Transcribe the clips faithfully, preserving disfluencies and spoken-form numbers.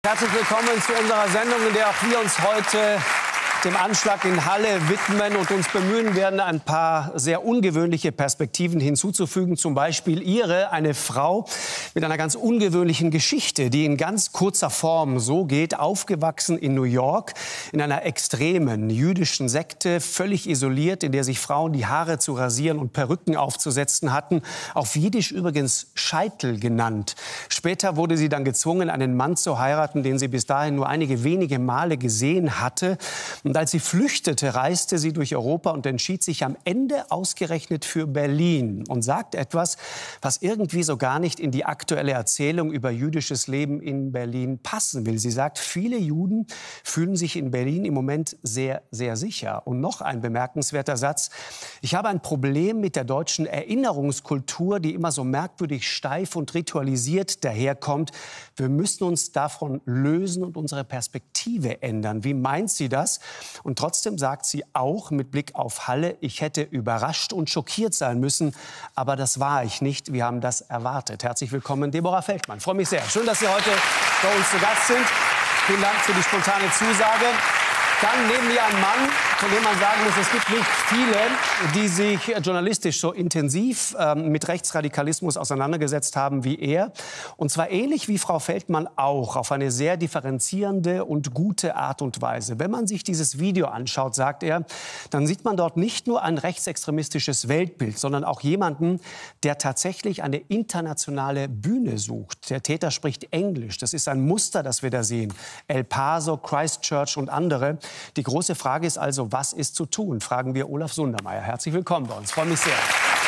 Herzlich willkommen zu unserer Sendung, in der auch wir uns heute dem Anschlag in Halle widmen und uns bemühen werden, ein paar sehr ungewöhnliche Perspektiven hinzuzufügen. Zum Beispiel Ihre, eine Frau mit einer ganz ungewöhnlichen Geschichte, die in ganz kurzer Form so geht: aufgewachsen in New York, in einer extremen jüdischen Sekte, völlig isoliert, in der sich Frauen die Haare zu rasieren und Perücken aufzusetzen hatten. Auf Jiddisch übrigens Scheitel genannt. Später wurde sie dann gezwungen, einen Mann zu heiraten, den sie bis dahin nur einige wenige Male gesehen hatte. Und als sie flüchtete, reiste sie durch Europa und entschied sich am Ende ausgerechnet für Berlin und sagt etwas, was irgendwie so gar nicht in die aktuelle Erzählung über jüdisches Leben in Berlin passen will. Sie sagt, viele Juden fühlen sich in Berlin im Moment sehr, sehr sicher. Und noch ein bemerkenswerter Satz: Ich habe ein Problem mit der deutschen Erinnerungskultur, die immer so merkwürdig steif und ritualisiert daherkommt. Wir müssen uns davon lösen und unsere Perspektive ändern. Wie meint sie das? Und trotzdem sagt sie auch mit Blick auf Halle: Ich hätte überrascht und schockiert sein müssen, aber das war ich nicht. Wir haben das erwartet. Herzlich willkommen, Deborah Feldmann. Ich freue mich sehr. Schön, dass Sie heute bei uns zu Gast sind. Vielen Dank für die spontane Zusage. Dann neben mir ein Mann, von dem man sagen muss, es gibt nicht viele, die sich journalistisch so intensiv ähm, mit Rechtsradikalismus auseinandergesetzt haben wie er. Und zwar ähnlich wie Frau Feldmann auch, auf eine sehr differenzierende und gute Art und Weise. Wenn man sich dieses Video anschaut, sagt er, dann sieht man dort nicht nur ein rechtsextremistisches Weltbild, sondern auch jemanden, der tatsächlich eine internationale Bühne sucht. Der Täter spricht Englisch. Das ist ein Muster, das wir da sehen. El Paso, Christchurch und andere. Die große Frage ist also, was ist zu tun? Fragen wir Olaf Sundermeier. Herzlich willkommen bei uns. Ich freue mich sehr.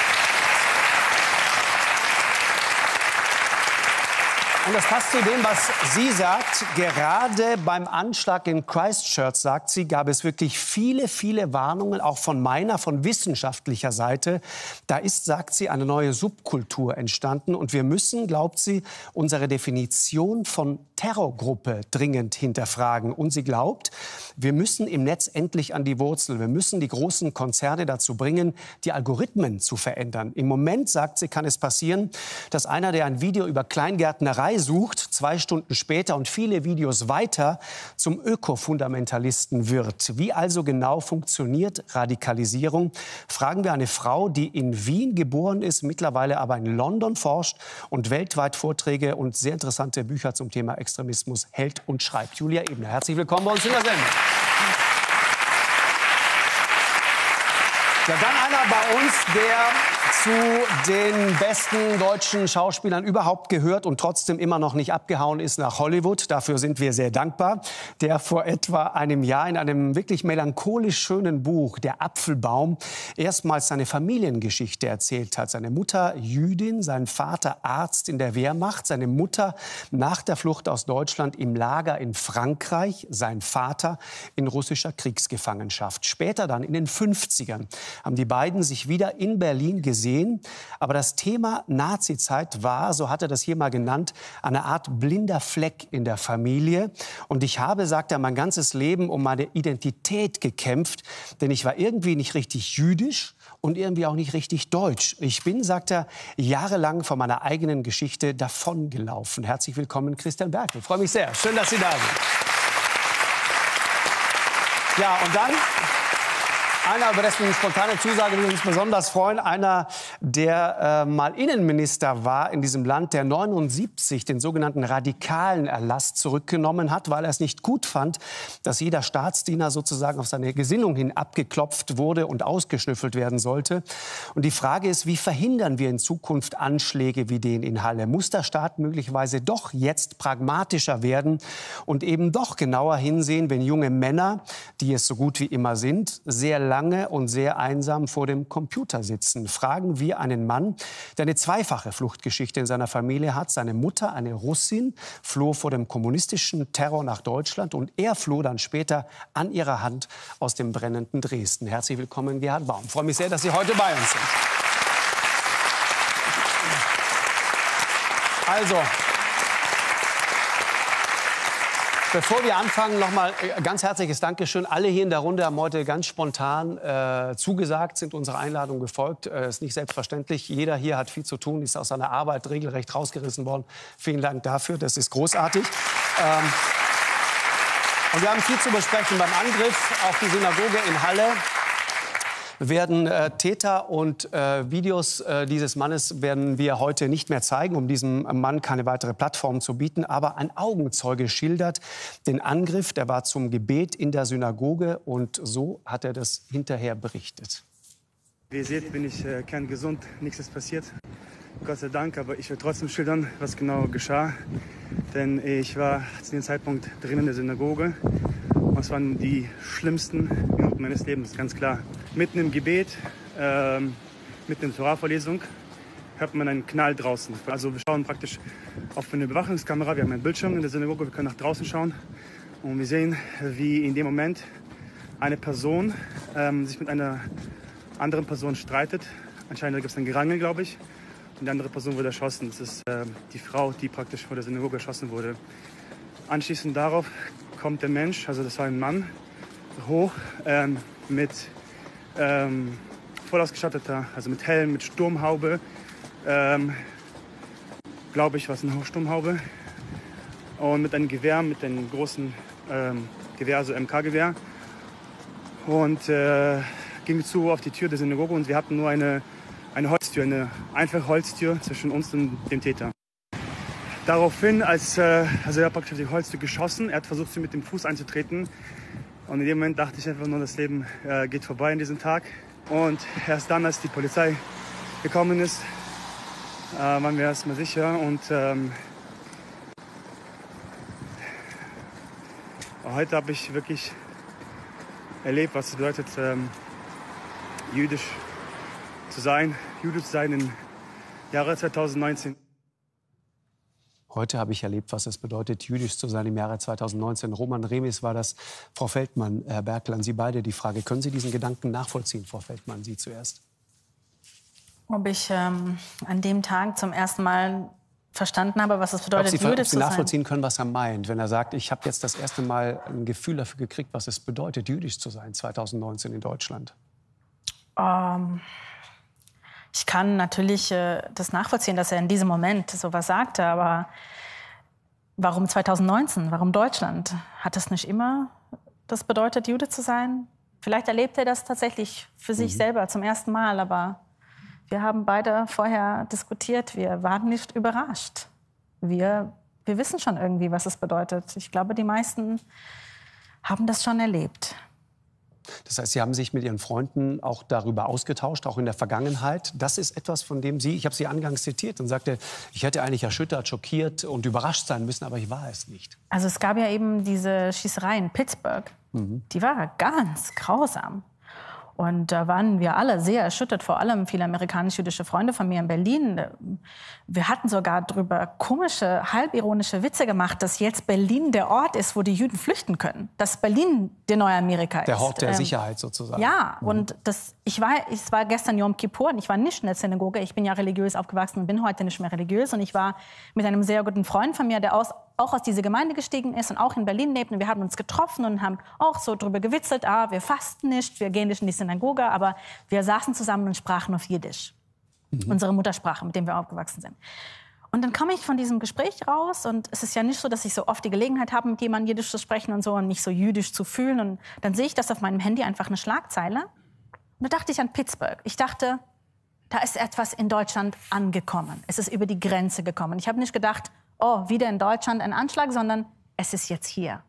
Und das passt zu dem, was sie sagt. Gerade beim Anschlag in Christchurch, sagt sie, gab es wirklich viele, viele Warnungen, auch von meiner, von wissenschaftlicher Seite. Da ist, sagt sie, eine neue Subkultur entstanden. Und wir müssen, glaubt sie, unsere Definition von Terrorgruppe dringend hinterfragen. Und sie glaubt, wir müssen im Netz endlich an die Wurzel. Wir müssen die großen Konzerne dazu bringen, die Algorithmen zu verändern. Im Moment, sagt sie, kann es passieren, dass einer, der ein Video über Kleingärtnerei sucht, zwei Stunden später und viele Videos weiter zum Ökofundamentalisten wird. Wie also genau funktioniert Radikalisierung? Fragen wir eine Frau, die in Wien geboren ist, mittlerweile aber in London forscht und weltweit Vorträge und sehr interessante Bücher zum Thema Extremismus hält und schreibt. Julia Ebner, herzlich willkommen bei uns in der Sendung. Ja, dann einer bei uns, der zu den besten deutschen Schauspielern überhaupt gehört und trotzdem immer noch nicht abgehauen ist nach Hollywood. Dafür sind wir sehr dankbar. Der vor etwa einem Jahr in einem wirklich melancholisch schönen Buch, Der Apfelbaum, erstmals seine Familiengeschichte erzählt hat. Seine Mutter Jüdin, sein Vater Arzt in der Wehrmacht, seine Mutter nach der Flucht aus Deutschland im Lager in Frankreich, sein Vater in russischer Kriegsgefangenschaft. Später dann in den fünfzigern haben die beiden sich wieder in Berlin gesehen. Aber das Thema Nazizeit war, so hat er das hier mal genannt, eine Art blinder Fleck in der Familie. Und ich habe, sagt er, mein ganzes Leben um meine Identität gekämpft. Denn ich war irgendwie nicht richtig jüdisch und irgendwie auch nicht richtig deutsch. Ich bin, sagt er, jahrelang von meiner eigenen Geschichte davongelaufen. Herzlich willkommen, Christian Berkel. Ich freue mich sehr. Schön, dass Sie da sind. Ja, und dann einer, über dessen spontane Zusage wir uns besonders freuen, einer, der äh, mal Innenminister war in diesem Land, der neunundsiebzig den sogenannten radikalen Erlass zurückgenommen hat, weil er es nicht gut fand, dass jeder Staatsdiener sozusagen auf seine Gesinnung hin abgeklopft wurde und ausgeschnüffelt werden sollte. Und die Frage ist, wie verhindern wir in Zukunft Anschläge wie den in Halle? Muss der Staat möglicherweise doch jetzt pragmatischer werden und eben doch genauer hinsehen, wenn junge Männer, die es so gut wie immer sind, sehr lange und sehr einsam vor dem Computer sitzen? Fragen wir einen Mann, der eine zweifache Fluchtgeschichte in seiner Familie hat. Seine Mutter, eine Russin, floh vor dem kommunistischen Terror nach Deutschland und er floh dann später an ihrer Hand aus dem brennenden Dresden. Herzlich willkommen, Gerhard Baum. Ich freue mich sehr, dass Sie heute bei uns sind. Also, bevor wir anfangen, noch mal ganz herzliches Dankeschön. Alle hier in der Runde haben heute ganz spontan äh, zugesagt, sind unserer Einladung gefolgt. Äh, ist nicht selbstverständlich. Jeder hier hat viel zu tun, ist aus seiner Arbeit regelrecht rausgerissen worden. Vielen Dank dafür, das ist großartig. Ähm, und wir haben viel zu besprechen beim Angriff auf die Synagoge in Halle. Werden äh, Täter und äh, Videos äh, dieses Mannes werden wir heute nicht mehr zeigen, um diesem Mann keine weitere Plattform zu bieten. Aber ein Augenzeuge schildert den Angriff. Der war zum Gebet in der Synagoge und so hat er das hinterher berichtet. Wie ihr seht, bin ich äh, kerngesund, nichts ist passiert. Gott sei Dank, aber ich will trotzdem schildern, was genau geschah. Denn ich war zu dem Zeitpunkt drin in der Synagoge. Und es waren die schlimmsten Minuten meines Lebens, ganz klar. Mitten im Gebet, ähm, mitten in der Torah-Vorlesung, hört man einen Knall draußen. Also wir schauen praktisch auf eine Überwachungskamera, wir haben einen Bildschirm in der Synagoge, wir können nach draußen schauen. Und wir sehen, wie in dem Moment eine Person ähm, sich mit einer anderen Person streitet. Anscheinend gibt es ein Gerangel, glaube ich. Und die andere Person wurde erschossen. Das ist äh, die Frau, die praktisch vor der Synagoge erschossen wurde. Anschließend darauf kommt der Mensch, also das war ein Mann, hoch ähm, mit ähm, voll ausgestatteter, also mit Helm, mit Sturmhaube. Ähm, glaube ich, war es eine Sturmhaube. Und mit einem Gewehr, mit einem großen ähm, Gewehr, also M K-Gewehr. Und äh, ging zu auf die Tür der Synagoge und wir hatten nur eine, eine Holztür, eine einfache Holztür zwischen uns und dem Täter. Daraufhin, als, äh, also er hat praktisch auf die Holztür geschossen, er hat versucht, sie mit dem Fuß einzutreten. Und in dem Moment dachte ich einfach nur, das Leben äh, geht vorbei an diesem Tag. Und erst dann, als die Polizei gekommen ist, äh, waren wir erstmal sicher. Und ähm, heute habe ich wirklich erlebt, was es bedeutet, ähm, jüdisch zu sein, Jude zu sein im Jahre zweitausendneunzehn. Heute habe ich erlebt, was es bedeutet, jüdisch zu sein im Jahre zweitausendneunzehn. Roman Remis war das. Frau Feldmann, Herr Berkel, an Sie beide die Frage. Können Sie diesen Gedanken nachvollziehen, Frau Feldmann, Sie zuerst? Ob ich ähm, an dem Tag zum ersten Mal verstanden habe, was es bedeutet, ob Sie, jüdisch ob Sie zu sein. nachvollziehen können, was er meint, wenn er sagt, ich habe jetzt das erste Mal ein Gefühl dafür gekriegt, was es bedeutet, jüdisch zu sein zweitausendneunzehn in Deutschland. Ähm, ich kann natürlich äh, das nachvollziehen, dass er in diesem Moment sowas sagte, aber warum zweitausendneunzehn? Warum Deutschland? Hat es nicht immer das bedeutet, Jude zu sein? Vielleicht erlebt er das tatsächlich für sich mhm. selber zum ersten Mal, aber wir haben beide vorher diskutiert, wir waren nicht überrascht. Wir, wir wissen schon irgendwie, was es bedeutet. Ich glaube, die meisten haben das schon erlebt. Das heißt, Sie haben sich mit Ihren Freunden auch darüber ausgetauscht, auch in der Vergangenheit. Das ist etwas, von dem Sie, ich habe Sie angangs zitiert und sagte, ich hätte eigentlich erschüttert, schockiert und überrascht sein müssen, aber ich war es nicht. Also es gab ja eben diese Schießerei in Pittsburgh. Mhm. Die war ganz grausam. Und da waren wir alle sehr erschüttert, vor allem viele amerikanisch-jüdische Freunde von mir in Berlin. Wir hatten sogar darüber komische, halbironische Witze gemacht, dass jetzt Berlin der Ort ist, wo die Juden flüchten können. Dass Berlin der neue Amerika ist. Der Ort der ähm, Sicherheit sozusagen. Ja, mhm. und das, ich war, es war gestern Yom Kippur und ich war nicht in der Synagoge. Ich bin ja religiös aufgewachsen und bin heute nicht mehr religiös. Und ich war mit einem sehr guten Freund von mir, der aus, auch aus dieser Gemeinde gestiegen ist und auch in Berlin lebt. Und wir haben uns getroffen und haben auch so drüber gewitzelt, ah, wir fasten nicht, wir gehen nicht in die Synagoge, aber wir saßen zusammen und sprachen auf Jiddisch. Mhm. Unsere Muttersprache, mit der wir aufgewachsen sind. Und dann komme ich von diesem Gespräch raus und es ist ja nicht so, dass ich so oft die Gelegenheit habe, mit jemandem Jiddisch zu sprechen und so und mich so jüdisch zu fühlen. Und dann sehe ich das auf meinem Handy, einfach eine Schlagzeile. Und da dachte ich an Pittsburgh. Ich dachte, da ist etwas in Deutschland angekommen. Es ist über die Grenze gekommen. Ich habe nicht gedacht, oh, wieder in Deutschland ein Anschlag, sondern es ist jetzt hier.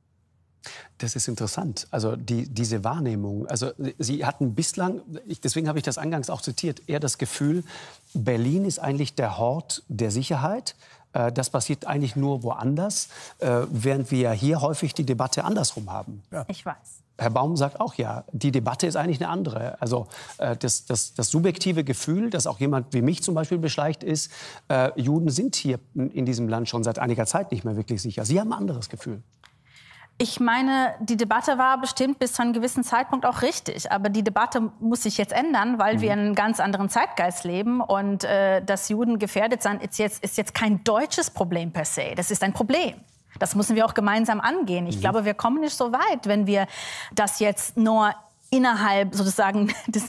Das ist interessant, also die, diese Wahrnehmung. Also Sie hatten bislang, ich, deswegen habe ich das eingangs auch zitiert, eher das Gefühl, Berlin ist eigentlich der Hort der Sicherheit. Äh, das passiert eigentlich nur woanders, äh, während wir hier häufig die Debatte andersrum haben. Ja. Ich weiß. Herr Baum sagt auch, ja, die Debatte ist eigentlich eine andere. Also äh, das, das, das subjektive Gefühl, das auch jemand wie mich zum Beispiel beschleicht, ist, äh, Juden sind hier in diesem Land schon seit einiger Zeit nicht mehr wirklich sicher. Sie haben ein anderes Gefühl. Ich meine, die Debatte war bestimmt bis zu einem gewissen Zeitpunkt auch richtig. Aber die Debatte muss sich jetzt ändern, weil mhm. wir in einem ganz anderen Zeitgeist leben. Und äh, dass Juden gefährdet sind, ist jetzt, ist jetzt kein deutsches Problem per se. Das ist ein Problem. Das müssen wir auch gemeinsam angehen. Ich mhm. glaube, wir kommen nicht so weit, wenn wir das jetzt nur innerhalb sozusagen des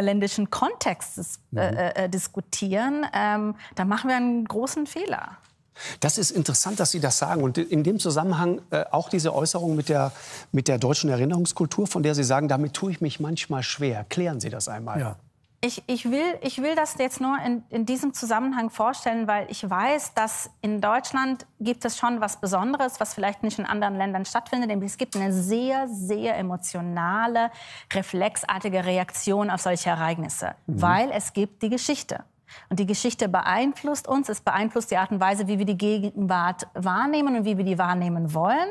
innerländischen Kontextes mhm. äh, äh, diskutieren. Ähm, da machen wir einen großen Fehler. Das ist interessant, dass Sie das sagen. Und in dem Zusammenhang äh, auch diese Äußerung mit der, mit der deutschen Erinnerungskultur, von der Sie sagen, damit tue ich mich manchmal schwer. Klären Sie das einmal. Ja. Ich, ich, will, ich will das jetzt nur in, in diesem Zusammenhang vorstellen, weil ich weiß, dass in Deutschland gibt es schon was Besonderes, was vielleicht nicht in anderen Ländern stattfindet. Nämlich es gibt eine sehr, sehr emotionale, reflexartige Reaktion auf solche Ereignisse, mhm. weil es gibt die Geschichte. Und die Geschichte beeinflusst uns, es beeinflusst die Art und Weise, wie wir die Gegenwart wahrnehmen und wie wir die wahrnehmen wollen.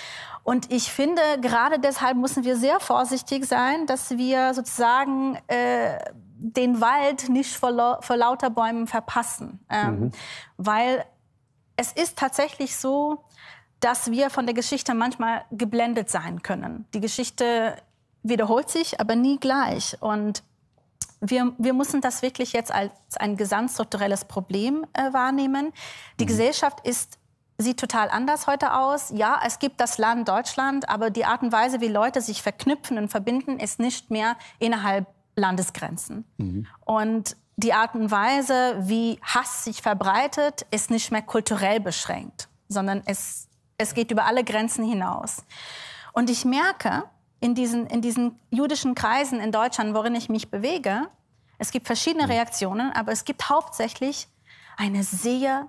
Und ich finde, gerade deshalb müssen wir sehr vorsichtig sein, dass wir sozusagen äh, den Wald nicht vor, vor lauter Bäumen verpassen. Ähm, mhm. Weil es ist tatsächlich so, dass wir von der Geschichte manchmal geblendet sein können. Die Geschichte wiederholt sich, aber nie gleich. Und wir, wir müssen das wirklich jetzt als ein gesamtstrukturelles Problem äh, wahrnehmen. Die mhm. Gesellschaft ist sieht total anders heute aus. Ja, es gibt das Land Deutschland, aber die Art und Weise, wie Leute sich verknüpfen und verbinden, ist nicht mehr innerhalb Landesgrenzen. Mhm. Und die Art und Weise, wie Hass sich verbreitet, ist nicht mehr kulturell beschränkt, sondern es, es geht über alle Grenzen hinaus. Und ich merke, in diesen, in diesen jüdischen Kreisen in Deutschland, worin ich mich bewege, es gibt verschiedene Reaktionen, aber es gibt hauptsächlich eine sehr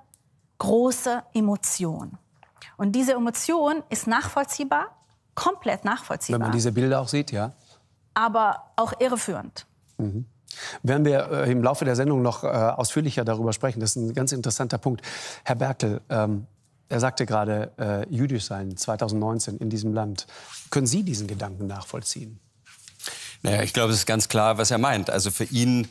große Emotion. Und diese Emotion ist nachvollziehbar, komplett nachvollziehbar. Wenn man diese Bilder auch sieht, ja. Aber auch irreführend. Mhm. Werden wir äh, im Laufe der Sendung noch äh, ausführlicher darüber sprechen. Das ist ein ganz interessanter Punkt. Herr Berkel, ähm, er sagte gerade, äh, jüdisch sein zwanzig neunzehn in diesem Land. Können Sie diesen Gedanken nachvollziehen? Naja, ich glaube, es ist ganz klar, was er meint. Also für ihn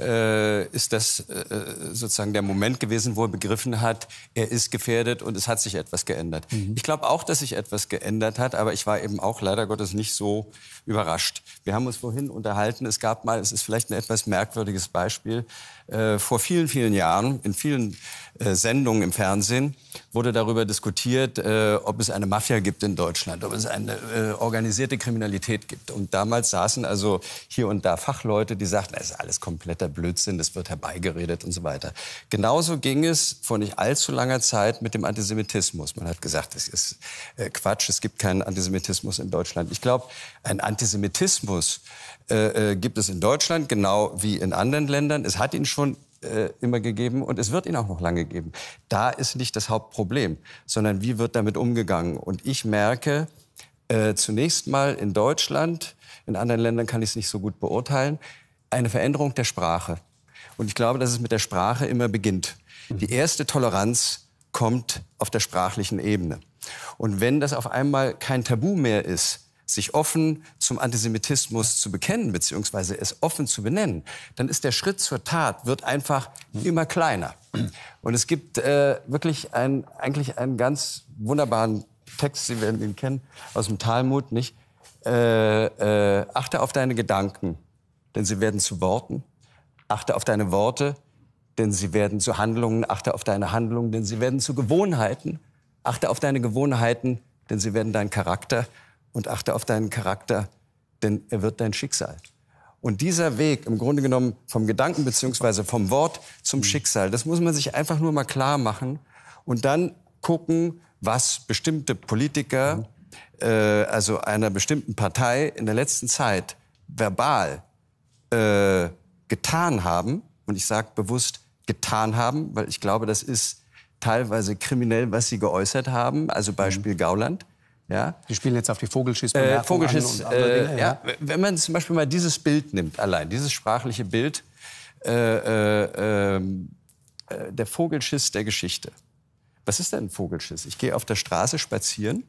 äh, ist das äh, sozusagen der Moment gewesen, wo er begriffen hat, er ist gefährdet und es hat sich etwas geändert. Mhm. Ich glaube auch, dass sich etwas geändert hat, aber ich war eben auch leider Gottes nicht so überrascht. Wir haben uns vorhin unterhalten, es gab mal, es ist vielleicht ein etwas merkwürdiges Beispiel, äh, vor vielen, vielen Jahren in vielen äh, Sendungen im Fernsehen wurde darüber diskutiert, äh, ob es eine Mafia gibt in Deutschland, ob es eine äh, organisierte Kriminalität gibt. Und damals saßen also hier und da Fachleute, die sagten, das ist alles kompletter Blödsinn, das wird herbeigeredet und so weiter. Genauso ging es vor nicht allzu langer Zeit mit dem Antisemitismus. Man hat gesagt, das ist äh, Quatsch, es gibt keinen Antisemitismus in Deutschland. Ich glaube, ein Antisemitismus äh, äh, gibt es in Deutschland, genau wie in anderen Ländern. Es hat ihn schon äh, immer gegeben und es wird ihn auch noch lange geben. Da ist nicht das Hauptproblem, sondern wie wird damit umgegangen. Und ich merke äh, zunächst mal in Deutschland, in anderen Ländern kann ich es nicht so gut beurteilen, eine Veränderung der Sprache. Und ich glaube, dass es mit der Sprache immer beginnt. Die erste Toleranz kommt auf der sprachlichen Ebene. Und wenn das auf einmal kein Tabu mehr ist, sich offen zum Antisemitismus zu bekennen, beziehungsweise es offen zu benennen, dann ist der Schritt zur Tat, wird einfach immer kleiner. Und es gibt äh, wirklich ein, eigentlich einen ganz wunderbaren Text, Sie werden ihn kennen, aus dem Talmud, nicht? Äh, äh, achte auf deine Gedanken, denn sie werden zu Worten. Achte auf deine Worte, denn sie werden zu Handlungen. Achte auf deine Handlungen, denn sie werden zu Gewohnheiten. Achte auf deine Gewohnheiten, denn sie werden dein Charakter. Und achte auf deinen Charakter, denn er wird dein Schicksal. Und dieser Weg, im Grunde genommen vom Gedanken beziehungsweise vom Wort zum Schicksal, das muss man sich einfach nur mal klar machen und dann gucken, was bestimmte Politiker, äh, also einer bestimmten Partei in der letzten Zeit verbal äh, getan haben. Und ich sage bewusst getan haben, weil ich glaube, das ist teilweise kriminell, was sie geäußert haben. Also Beispiel mhm. Gauland. Ja. Sie spielen jetzt auf die Vogelschiss-Bemerkung äh, Vogelschiss, an und andere Dinge, äh, ja. ja. Wenn man zum Beispiel mal dieses Bild nimmt, allein dieses sprachliche Bild, äh, äh, äh, der Vogelschiss der Geschichte. Was ist denn ein Vogelschiss? Ich gehe auf der Straße spazieren.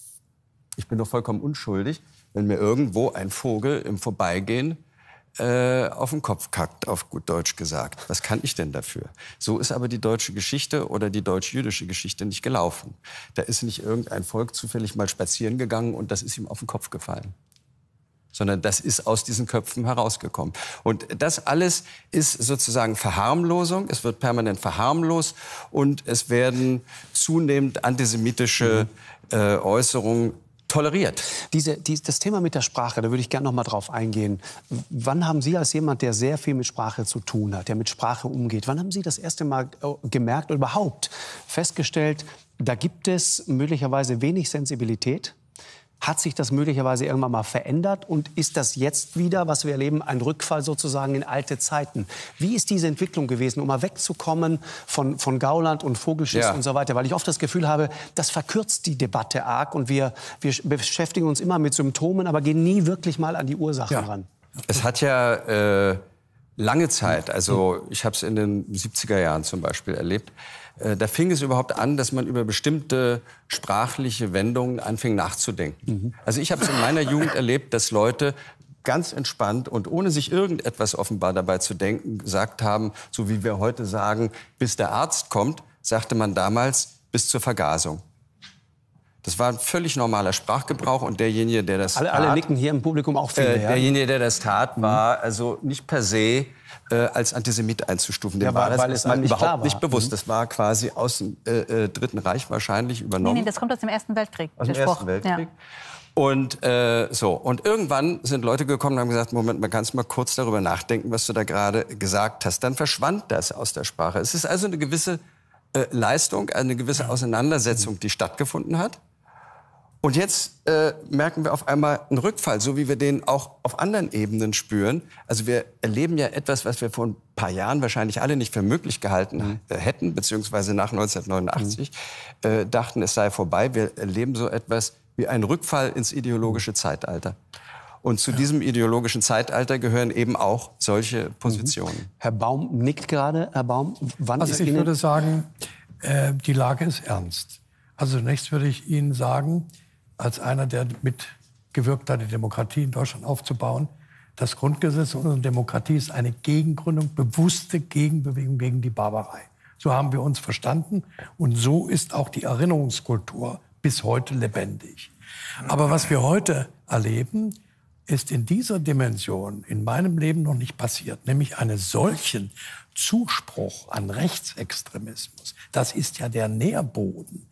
Ich bin doch vollkommen unschuldig, wenn mir irgendwo ein Vogel im Vorbeigehen äh, auf den Kopf kackt, auf gut Deutsch gesagt. Was kann ich denn dafür? So ist aber die deutsche Geschichte oder die deutsch-jüdische Geschichte nicht gelaufen. Da ist nicht irgendein Volk zufällig mal spazieren gegangen und das ist ihm auf den Kopf gefallen. Sondern das ist aus diesen Köpfen herausgekommen. Und das alles ist sozusagen Verharmlosung. Es wird permanent verharmlost und es werden zunehmend antisemitische äh, Äußerungen toleriert. Diese, die, das Thema mit der Sprache, da würde ich gerne noch mal drauf eingehen. Wann haben Sie als jemand, der sehr viel mit Sprache zu tun hat, der mit Sprache umgeht, wann haben Sie das erste Mal gemerkt oder überhaupt festgestellt, da gibt es möglicherweise wenig Sensibilität? Hat sich das möglicherweise irgendwann mal verändert? Und ist das jetzt wieder, was wir erleben, ein Rückfall sozusagen in alte Zeiten? Wie ist diese Entwicklung gewesen, um mal wegzukommen von, von Gauland und Vogelschiss ja. und so weiter? Weil ich oft das Gefühl habe, das verkürzt die Debatte arg und wir, wir beschäftigen uns immer mit Symptomen, aber gehen nie wirklich mal an die Ursachen ja. ran. Es hat ja äh, lange Zeit, also ich habe es in den siebziger Jahren zum Beispiel erlebt, da fing es überhaupt an, dass man über bestimmte sprachliche Wendungen anfing nachzudenken. Mhm. Also ich habe es in meiner Jugend erlebt, dass Leute ganz entspannt und ohne sich irgendetwas offenbar dabei zu denken, gesagt haben, so wie wir heute sagen, bis der Arzt kommt, sagte man damals bis zur Vergasung. Das war ein völlig normaler Sprachgebrauch und derjenige, der das alle, tat... Alle nicken hier im Publikum auch viele, äh, ja. Derjenige, der das tat, war also nicht per se äh, als Antisemit einzustufen. Dem ja, war weil, das weil es man nicht überhaupt klar war. nicht bewusst. Mhm. Das war quasi aus dem äh, äh, Dritten Reich wahrscheinlich übernommen. Nee, nee, das kommt aus dem Ersten Weltkrieg. Aus dem der Spruch. Ersten Weltkrieg. Ja. Und äh, so. Und irgendwann sind Leute gekommen und haben gesagt, Moment, man kann mal kurz darüber nachdenken, was du da gerade gesagt hast. Dann verschwand das aus der Sprache. Es ist also eine gewisse äh, Leistung, eine gewisse Auseinandersetzung, die stattgefunden hat. Und jetzt äh, merken wir auf einmal einen Rückfall, so wie wir den auch auf anderen Ebenen spüren. Also wir erleben ja etwas, was wir vor ein paar Jahren wahrscheinlich alle nicht für möglich gehalten mhm. äh, hätten, beziehungsweise nach neunzehnhundertneunundachtzig mhm. äh, dachten, es sei vorbei. Wir erleben so etwas wie einen Rückfall ins ideologische Zeitalter. Und zu ja. diesem ideologischen Zeitalter gehören eben auch solche Positionen. Mhm. Herr Baum nickt gerade. Herr Baum, wann also ist ich Ihnen... würde sagen, äh, die Lage ist ernst. Also zunächst würde ich Ihnen sagen, als einer, der mitgewirkt hat, die Demokratie in Deutschland aufzubauen, das Grundgesetz unserer Demokratie ist eine Gegengründung, bewusste Gegenbewegung gegen die Barbarei. So haben wir uns verstanden und so ist auch die Erinnerungskultur bis heute lebendig. Aber was wir heute erleben, ist in dieser Dimension in meinem Leben noch nicht passiert, nämlich einen solchen Zuspruch an Rechtsextremismus. Das ist ja der Nährboden,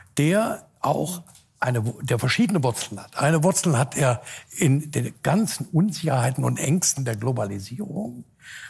der auch eine, der verschiedene Wurzeln hat. Eine Wurzel hat er in den ganzen Unsicherheiten und Ängsten der Globalisierung.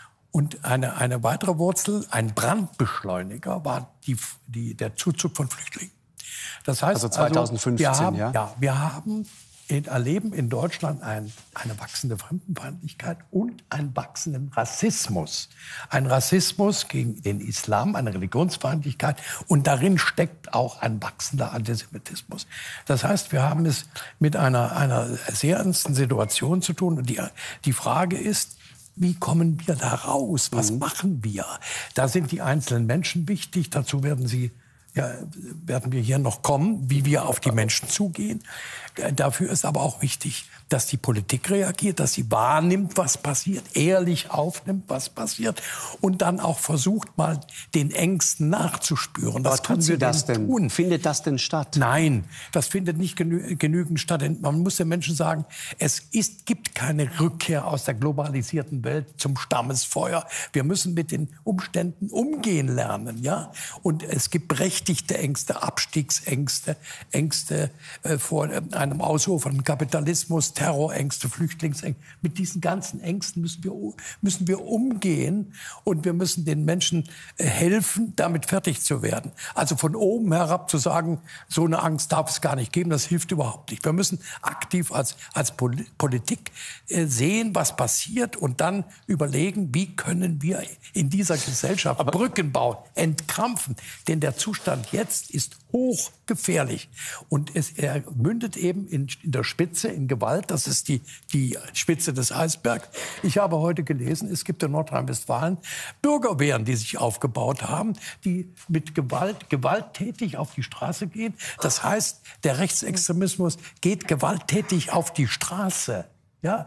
Und eine, eine weitere Wurzel, ein Brandbeschleuniger, war die, die, der Zuzug von Flüchtlingen. Das heißt, also zweitausendfünfzehn, also, wir haben, ja? Ja, wir haben erleben in Deutschland ein, eine wachsende Fremdenfeindlichkeit und einen wachsenden Rassismus. Ein Rassismus gegen den Islam, eine Religionsfeindlichkeit. Und darin steckt auch ein wachsender Antisemitismus. Das heißt, wir haben es mit einer, einer sehr ernsten Situation zu tun. Und die, die Frage ist, wie kommen wir da raus? Was mhm. machen wir? Da sind die einzelnen Menschen wichtig. Dazu werden sie Ja, werden wir hier noch kommen, wie wir auf die Menschen zugehen. Dafür ist aber auch wichtig, dass die Politik reagiert, dass sie wahrnimmt, was passiert, ehrlich aufnimmt, was passiert und dann auch versucht, mal den Ängsten nachzuspüren. Was tun Sie das denn? Tun? Findet das denn statt? Nein, das findet nicht genü genügend statt. Man muss den Menschen sagen, es ist, gibt keine Rückkehr aus der globalisierten Welt zum Stammesfeuer. Wir müssen mit den Umständen umgehen lernen, ja. Und es gibt berechtigte Ängste, Abstiegsängste, Ängste äh, vor äh, einem ausufernden Kapitalismus, Terrorängste, Flüchtlingsängste. Mit diesen ganzen Ängsten müssen wir, müssen wir umgehen und wir müssen den Menschen äh, helfen, damit fertig zu werden. Also von oben herab zu sagen, so eine Angst darf es gar nicht geben, das hilft überhaupt nicht. Wir müssen aktiv als, als Pol Politik äh, sehen, was passiert und dann überlegen, wie können wir in dieser Gesellschaft Aber Brücken bauen, entkrampfen. Denn der Zustand jetzt ist hochgefährlich. Und es, er mündet eben in, in der Spitze, in Gewalt. Das ist die, die Spitze des Eisbergs. Ich habe heute gelesen, es gibt in Nordrhein-Westfalen Bürgerwehren, die sich aufgebaut haben, die mit Gewalt, gewalttätig auf die Straße gehen. Das heißt, der Rechtsextremismus geht gewalttätig auf die Straße. Ja,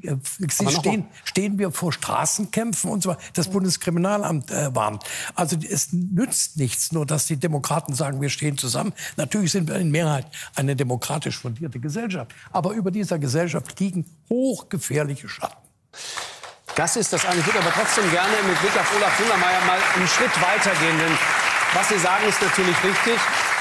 Sie stehen, stehen wir vor Straßenkämpfen und so weiter. Das Bundeskriminalamt äh, warnt. Also es nützt nichts, nur dass die Demokraten sagen, wir stehen zusammen. Natürlich sind wir in Mehrheit eine demokratisch fundierte Gesellschaft. Aber über dieser Gesellschaft liegen hochgefährliche Schatten. Das ist das eine. Ich würde aber trotzdem gerne mit Blick auf Olaf Singermeier mal einen Schritt weitergehen. Denn was Sie sagen, ist natürlich richtig.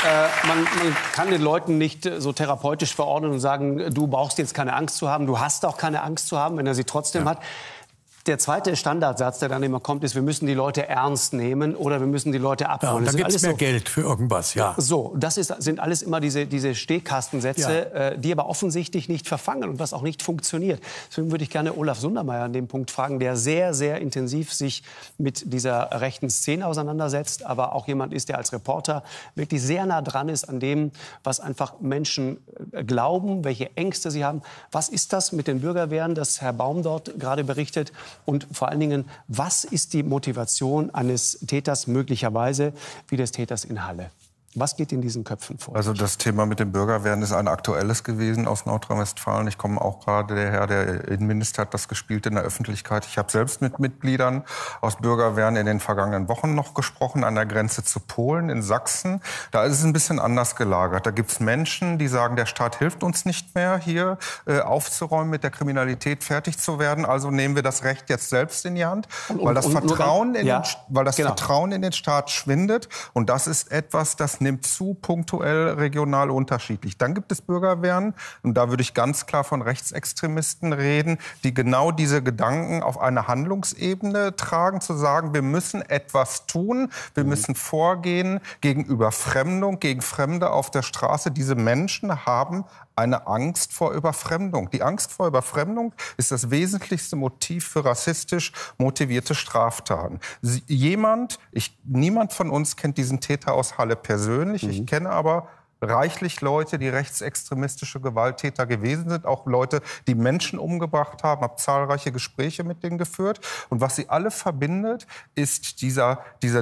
äh, man, man kann den Leuten nicht so therapeutisch verordnen und sagen, du brauchst jetzt keine Angst zu haben, du hast auch keine Angst zu haben, wenn er sie trotzdem ja. hat. Der zweite Standardsatz, der dann immer kommt, ist, wir müssen die Leute ernst nehmen oder wir müssen die Leute abholen. Ja, da gibt es mehr so, Geld für irgendwas, ja. So, das ist, sind alles immer diese, diese Stehkastensätze, ja. äh, die aber offensichtlich nicht verfangen und was auch nicht funktioniert. Deswegen würde ich gerne Olaf Sundermeier an dem Punkt fragen, der sehr, sehr intensiv sich mit dieser rechten Szene auseinandersetzt, aber auch jemand ist, der als Reporter wirklich sehr nah dran ist an dem, was einfach Menschen glauben, welche Ängste sie haben. Was ist das mit den Bürgerwehren, das Herr Baum dort gerade berichtet? Und vor allen Dingen, was ist die Motivation eines Täters möglicherweise wie des Täters in Halle? Was geht in diesen Köpfen vor? Also das Thema mit dem Bürgerwehren ist ein aktuelles gewesen aus Nordrhein-Westfalen. Ich komme auch gerade, der Herr, der Innenminister hat das gespielt in der Öffentlichkeit. Ich habe selbst mit Mitgliedern aus Bürgerwehren in den vergangenen Wochen noch gesprochen, an der Grenze zu Polen, in Sachsen. Da ist es ein bisschen anders gelagert. Da gibt es Menschen, die sagen, der Staat hilft uns nicht mehr, hier äh, aufzuräumen, mit der Kriminalität fertig zu werden. Also nehmen wir das Recht jetzt selbst in die Hand, und, weil das, und, Vertrauen, dann, in ja, den, weil das genau. Vertrauen in den Staat schwindet. Und das ist etwas, das nimmt zu, punktuell, regional unterschiedlich. Dann gibt es Bürgerwehren, und da würde ich ganz klar von Rechtsextremisten reden, die genau diese Gedanken auf eine Handlungsebene tragen, zu sagen, wir müssen etwas tun, wir mhm. müssen vorgehen gegen Überfremdung, gegen Fremde auf der Straße. Diese Menschen haben eine Angst vor Überfremdung. Die Angst vor Überfremdung ist das wesentlichste Motiv für rassistisch motivierte Straftaten. Sie, jemand, ich, niemand von uns kennt diesen Täter aus Halle persönlich. Mhm. Ich kenne aber reichlich Leute, die rechtsextremistische Gewalttäter gewesen sind, auch Leute, die Menschen umgebracht haben, habe zahlreiche Gespräche mit denen geführt. Und was sie alle verbindet, ist dieser, diese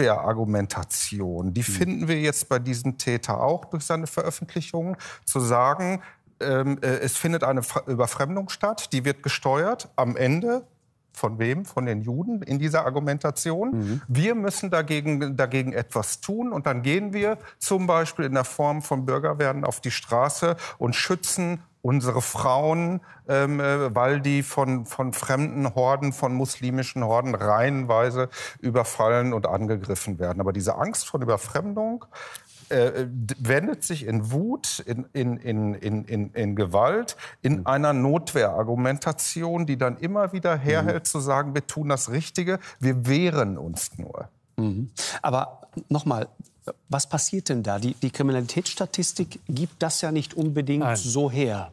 Notwehrargumentation. Die mhm. finden wir jetzt bei diesem Täter auch durch seine Veröffentlichungen, zu sagen, ähm, äh, es findet eine Überfremdung statt, die wird gesteuert am Ende. Von wem? Von den Juden in dieser Argumentation. Mhm. Wir müssen dagegen, dagegen etwas tun. Und dann gehen wir zum Beispiel in der Form von Bürgerwehren auf die Straße und schützen unsere Frauen, ähm, weil die von, von fremden Horden, von muslimischen Horden reihenweise überfallen und angegriffen werden. Aber diese Angst vor Überfremdung Äh, wendet sich in Wut, in, in, in, in, in Gewalt, in einer Notwehrargumentation, die dann immer wieder herhält, mhm. zu sagen, wir tun das Richtige, wir wehren uns nur. Mhm. Aber nochmal, was passiert denn da? Die, die Kriminalitätsstatistik gibt das ja nicht unbedingt Nein. so her.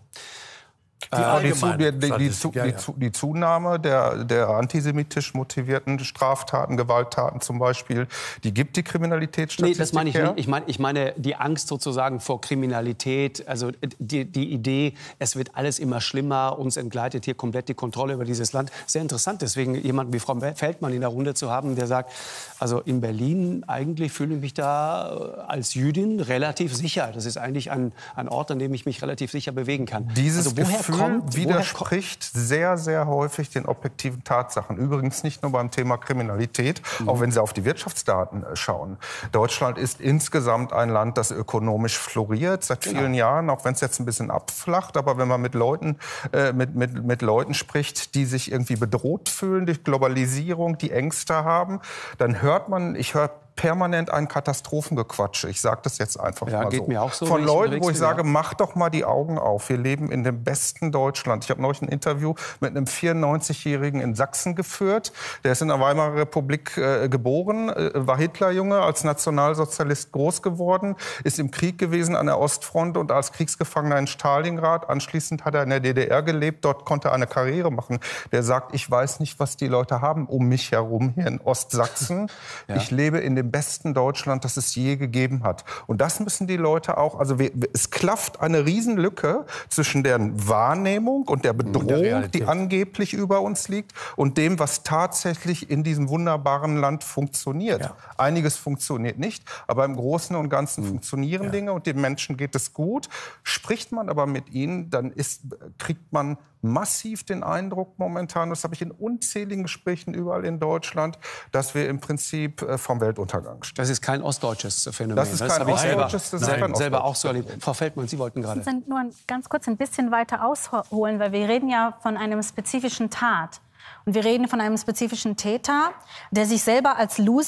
Die, die, die, die, die, die Zunahme der, der antisemitisch motivierten Straftaten, Gewalttaten zum Beispiel, die gibt die Kriminalitätsstatistik. Nee, das meine ich her. nicht. Ich meine, ich meine die Angst sozusagen vor Kriminalität, also die, die Idee, es wird alles immer schlimmer, uns entgleitet hier komplett die Kontrolle über dieses Land. Sehr interessant, deswegen jemanden wie Frau Feldmann in der Runde zu haben, der sagt, also in Berlin eigentlich fühle ich mich da als Jüdin relativ sicher. Das ist eigentlich ein, ein Ort, an dem ich mich relativ sicher bewegen kann. Dieses also woher Gefühl kommt, widerspricht woher sehr, sehr häufig den objektiven Tatsachen. Übrigens nicht nur beim Thema Kriminalität, mhm. auch wenn Sie auf die Wirtschaftsdaten schauen. Deutschland ist insgesamt ein Land, das ökonomisch floriert seit genau. vielen Jahren, auch wenn es jetzt ein bisschen abflacht. Aber wenn man mit Leuten, äh, mit, mit, mit Leuten spricht, die sich irgendwie bedroht fühlen durch Globalisierung, die Ängste haben, dann hört man, ich höre permanent ein Katastrophengequatsche. Ich sage das jetzt einfach ja, mal geht so. Mir auch so. Von Leuten, wo ich sage, ja. mach doch mal die Augen auf. Wir leben in dem besten Deutschland. Ich habe neulich ein Interview mit einem vierundneunzigjährigen in Sachsen geführt. Der ist in der Weimarer Republik äh, geboren, äh, war Hitlerjunge, als Nationalsozialist groß geworden, ist im Krieg gewesen an der Ostfront und als Kriegsgefangener in Stalingrad. Anschließend hat er in der D D R gelebt. Dort konnte er eine Karriere machen. Der sagt, ich weiß nicht, was die Leute haben um mich herum hier in Ostsachsen. Ja. Ich lebe in dem besten Deutschland, das es je gegeben hat. Und das müssen die Leute auch, also wir, es klafft eine Riesenlücke zwischen deren Wahrnehmung und der Bedrohung, der die angeblich über uns liegt, und dem, was tatsächlich in diesem wunderbaren Land funktioniert. Ja. Einiges funktioniert nicht, aber im Großen und Ganzen mhm. funktionieren ja. Dinge und den Menschen geht es gut. Spricht man aber mit ihnen, dann ist, kriegt man massiv den Eindruck momentan, das habe ich in unzähligen Gesprächen überall in Deutschland, dass wir im Prinzip vom Weltuntergang stehen. Das ist kein ostdeutsches Phänomen. Das ist kein das ostdeutsches, das ist selber, kein selber auch so erlebt. Frau Feldmann, Sie wollten gerade. Wir nur ganz kurz ein bisschen weiter ausholen, weil wir reden ja von einem spezifischen Tat. Und wir reden von einem spezifischen Täter, der sich selber als Loser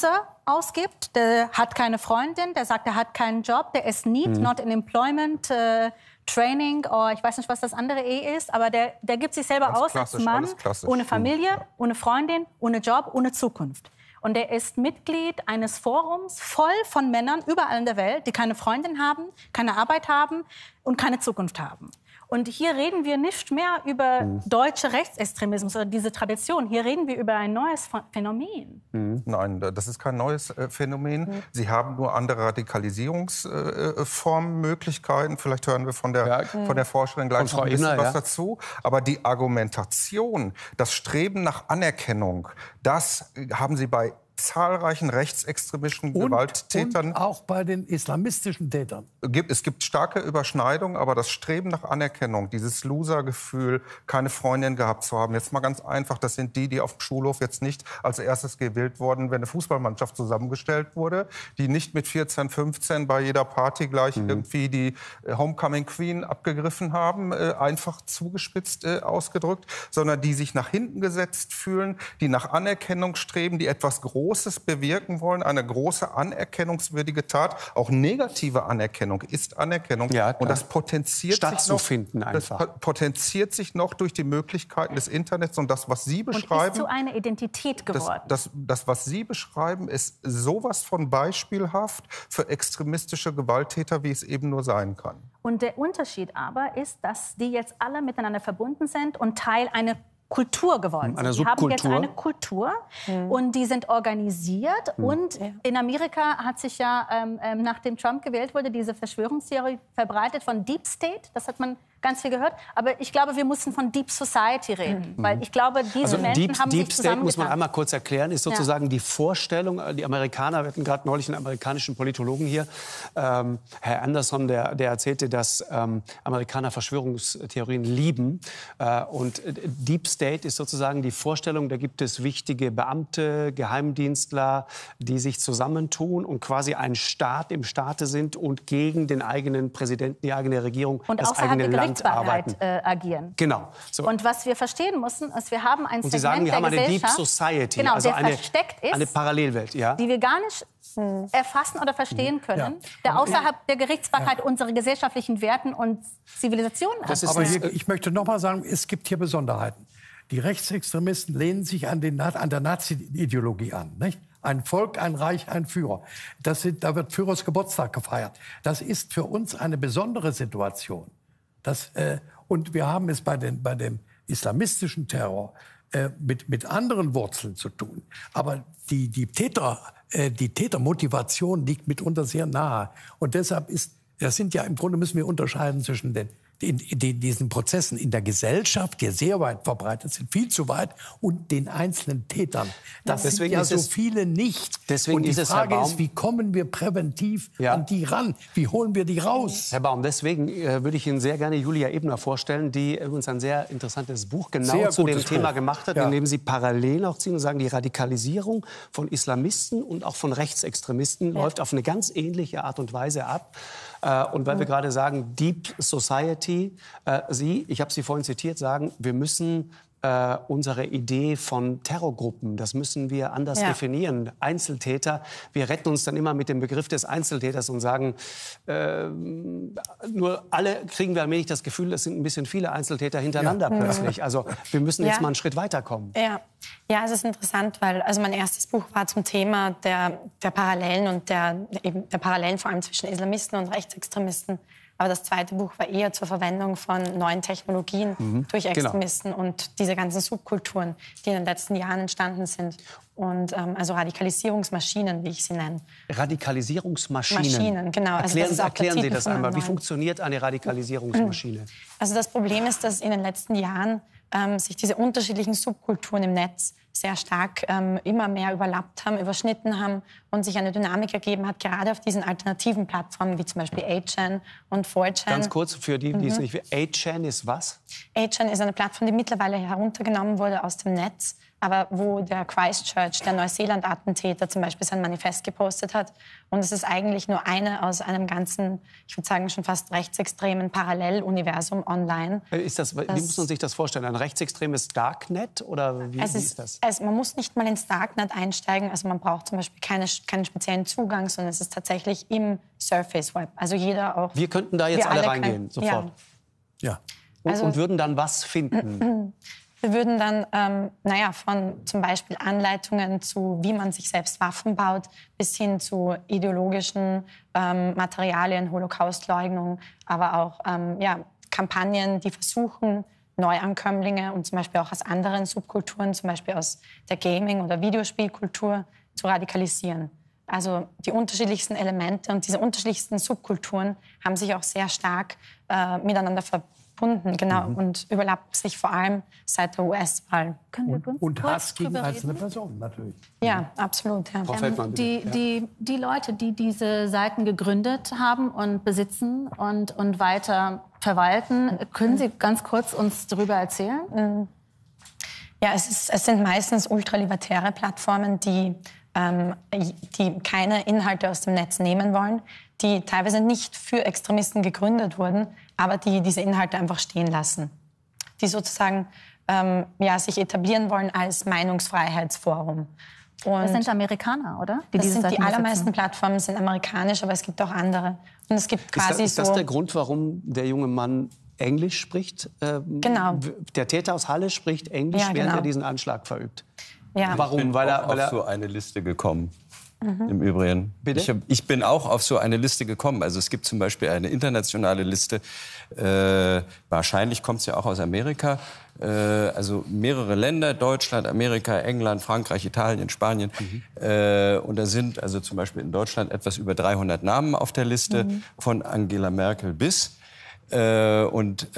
ausgibt, der hat keine Freundin, der sagt, er hat keinen Job, der ist need, mhm. not in employment, äh, Training, oder ich weiß nicht, was das andere E ist, aber der, der gibt sich selber aus als Mann, ohne Familie, ohne Freundin, ohne Job, ohne Zukunft. Und er ist Mitglied eines Forums voll von Männern überall in der Welt, die keine Freundin haben, keine Arbeit haben und keine Zukunft haben. Und hier reden wir nicht mehr über mhm. deutsche Rechtsextremismus oder diese Tradition. Hier reden wir über ein neues Phänomen. Mhm. Nein, das ist kein neues äh, Phänomen. Mhm. Sie haben nur andere Radikalisierungsformen, äh, Möglichkeiten. Vielleicht hören wir von der, ja. von der Forscherin gleich noch ein bisschen Ebner, was ja. dazu. Aber die Argumentation, das Streben nach Anerkennung, das haben Sie bei zahlreichen rechtsextremistischen und, Gewalttätern. Und auch bei den islamistischen Tätern. Es gibt starke Überschneidungen, aber das Streben nach Anerkennung, dieses Loser-Gefühl, keine Freundin gehabt zu haben, jetzt mal ganz einfach, das sind die, die auf dem Schulhof jetzt nicht als erstes gewählt wurden, wenn eine Fußballmannschaft zusammengestellt wurde, die nicht mit vierzehn, fünfzehn bei jeder Party gleich mhm. irgendwie die Homecoming Queen abgegriffen haben, einfach zugespitzt ausgedrückt, sondern die sich nach hinten gesetzt fühlen, die nach Anerkennung streben, die etwas Großes Großes bewirken wollen, eine große anerkennungswürdige Tat. Auch negative Anerkennung ist Anerkennung. Ja, und das potenziert sich noch, das potenziert sich noch durch die Möglichkeiten des Internets und das, was Sie beschreiben. Und ist zu einer Identität geworden. Das, das, das, was Sie beschreiben, ist sowas von beispielhaft für extremistische Gewalttäter, wie es eben nur sein kann. Und der Unterschied aber ist, dass die jetzt alle miteinander verbunden sind und Teil einer Kultur geworden sind. Eine die haben jetzt eine Kultur mhm. und die sind organisiert. Mhm. Und in Amerika hat sich ja, ähm, nachdem Trump gewählt wurde, diese Verschwörungstheorie verbreitet von Deep State. Das hat man ganz viel gehört. Aber ich glaube, wir mussten von Deep Society reden. Mhm. Weil ich glaube, diese also Menschen Deep, haben Deep sich State, muss man einmal kurz erklären, ist sozusagen ja. die Vorstellung, die Amerikaner, wir hatten gerade neulich einen amerikanischen Politologen hier, ähm, Herr Anderson, der, der erzählte, dass ähm, Amerikaner Verschwörungstheorien lieben. Äh, und Deep State ist sozusagen die Vorstellung, da gibt es wichtige Beamte, Geheimdienstler, die sich zusammentun und quasi ein Staat im Staate sind und gegen den eigenen Präsidenten, die eigene Regierung, und das eigene Land arbeiten. Äh, agieren. Genau. So. Und was wir verstehen müssen, ist, wir haben ein und Sie sagen, wir haben eine Deep Society, genau, also der eine, versteckt ist, eine Parallelwelt, ja? die wir gar nicht hm. erfassen oder verstehen können, ja. der außerhalb der Gerichtsbarkeit ja. unserer gesellschaftlichen Werten und Zivilisationen hat. Aber hier, ich möchte noch mal sagen, es gibt hier Besonderheiten. Die Rechtsextremisten lehnen sich an, den, an der Nazi-Ideologie an, nicht? Ein Volk, ein Reich, ein Führer. Das sind, da wird Führers Geburtstag gefeiert. Das ist für uns eine besondere Situation. Das, äh, und wir haben es bei, den, bei dem islamistischen Terror äh, mit, mit anderen Wurzeln zu tun. Aber die, die, Täter, äh, die Tätermotivation liegt mitunter sehr nahe. Und deshalb ist, das sind ja im Grunde müssen wir unterscheiden zwischen den In, in diesen Prozessen in der Gesellschaft, die sehr weit verbreitet sind, viel zu weit, und den einzelnen Tätern. Das ja, sind ja so es, viele nicht. Deswegen und die ist es, Frage Herr Baum, ist, wie kommen wir präventiv ja. an die ran? Wie holen wir die raus? Herr Baum, deswegen äh, würde ich Ihnen sehr gerne Julia Ebner vorstellen, die uns ein sehr interessantes Buch genau sehr zu dem Thema Buch. gemacht hat, ja. in dem sie Parallelen auch ziehen und sagen, die Radikalisierung von Islamisten und auch von Rechtsextremisten ja. läuft auf eine ganz ähnliche Art und Weise ab. Und weil wir gerade sagen, Deep Society, äh, Sie, ich habe Sie vorhin zitiert, sagen, wir müssen äh, unsere Idee von Terrorgruppen, das müssen wir anders ja. definieren. Einzeltäter, wir retten uns dann immer mit dem Begriff des Einzeltäters und sagen, äh, nur alle kriegen wir allmählich das Gefühl, es sind ein bisschen viele Einzeltäter hintereinander ja. plötzlich. Also wir müssen jetzt ja. mal einen Schritt weiterkommen. Ja. Ja, es ist interessant, weil also mein erstes Buch war zum Thema der, der Parallelen und der, eben der Parallelen vor allem zwischen Islamisten und Rechtsextremisten. Aber das zweite Buch war eher zur Verwendung von neuen Technologien mhm, durch Extremisten genau. und diese ganzen Subkulturen, die in den letzten Jahren entstanden sind. Und ähm, also Radikalisierungsmaschinen, wie ich sie nenne. Radikalisierungsmaschinen? Maschinen, genau. Also erklären, das ist auch erklären Sie das einmal. Wie funktioniert eine Radikalisierungsmaschine? Also das Problem ist, dass in den letzten Jahren ähm, sich diese unterschiedlichen Subkulturen im Netz sehr stark ähm, immer mehr überlappt haben, überschnitten haben und sich eine Dynamik ergeben hat, gerade auf diesen alternativen Plattformen, wie zum Beispiel eight chan und four chan. Ganz kurz, für die, die es nicht wissen, eight chan ist was? eight chan ist eine Plattform, die mittlerweile heruntergenommen wurde aus dem Netz, aber wo der Christchurch, der Neuseeland-Attentäter zum Beispiel sein Manifest gepostet hat. Und es ist eigentlich nur eine aus einem ganzen, ich würde sagen schon fast rechtsextremen Paralleluniversum online. Ist das, wie muss man sich das vorstellen? Ein rechtsextremes Darknet oder wie, es wie ist, ist das? Es, man muss nicht mal ins Darknet einsteigen, also man braucht zum Beispiel keine, keinen speziellen Zugang, sondern es ist tatsächlich im Surface Web. Also jeder auch. Wir könnten da jetzt alle, alle reingehen, können, sofort. Ja. ja. Und, Also, und würden dann was finden? Wir würden dann, ähm, naja, von zum Beispiel Anleitungen zu, wie man sich selbst Waffen baut, bis hin zu ideologischen ähm, Materialien, Holocaustleugnung, aber auch ähm, ja, Kampagnen, die versuchen, Neuankömmlinge und zum Beispiel auch aus anderen Subkulturen, zum Beispiel aus der Gaming- oder Videospielkultur, zu radikalisieren. Also die unterschiedlichsten Elemente und diese unterschiedlichsten Subkulturen haben sich auch sehr stark äh, miteinander verbunden. Genau, mhm. und überlappt sich vor allem seit der U S-Wahl. Und, und Hass gegen einzelne Personen natürlich. Ja, absolut. Ja. Ähm, die, die, die Leute, die diese Seiten gegründet haben und besitzen und, und weiter verwalten, können Sie ganz kurz uns darüber erzählen? Ja, es, ist, es sind meistens ultralibertäre Plattformen, die, ähm, die keine Inhalte aus dem Netz nehmen wollen, die teilweise nicht für Extremisten gegründet wurden, aber die diese Inhalte einfach stehen lassen. Die sozusagen ähm, ja, sich etablieren wollen als Meinungsfreiheitsforum. Und das sind Amerikaner, oder? Die das sind Seiten die allermeisten besitzen. Plattformen sind amerikanisch, aber es gibt auch andere. Und es gibt quasi ist, das, ist das so der Grund, warum der junge Mann Englisch spricht? Ähm, Genau. Der Täter aus Halle spricht Englisch, Ja, während genau. er diesen Anschlag verübt. Ja. Warum? Ich bin Weil auch er, weil er auf so eine Liste gekommen. Mhm. Im Übrigen. Bitte? Ich, hab, ich bin auch auf so eine Liste gekommen. Also es gibt zum Beispiel eine internationale Liste. Äh, wahrscheinlich kommt es ja auch aus Amerika. Äh, also mehrere Länder: Deutschland, Amerika, England, Frankreich, Italien, Spanien. Mhm. Äh, und da sind also zum Beispiel in Deutschland etwas über dreihundert Namen auf der Liste, mhm. von Angela Merkel bis. Äh, und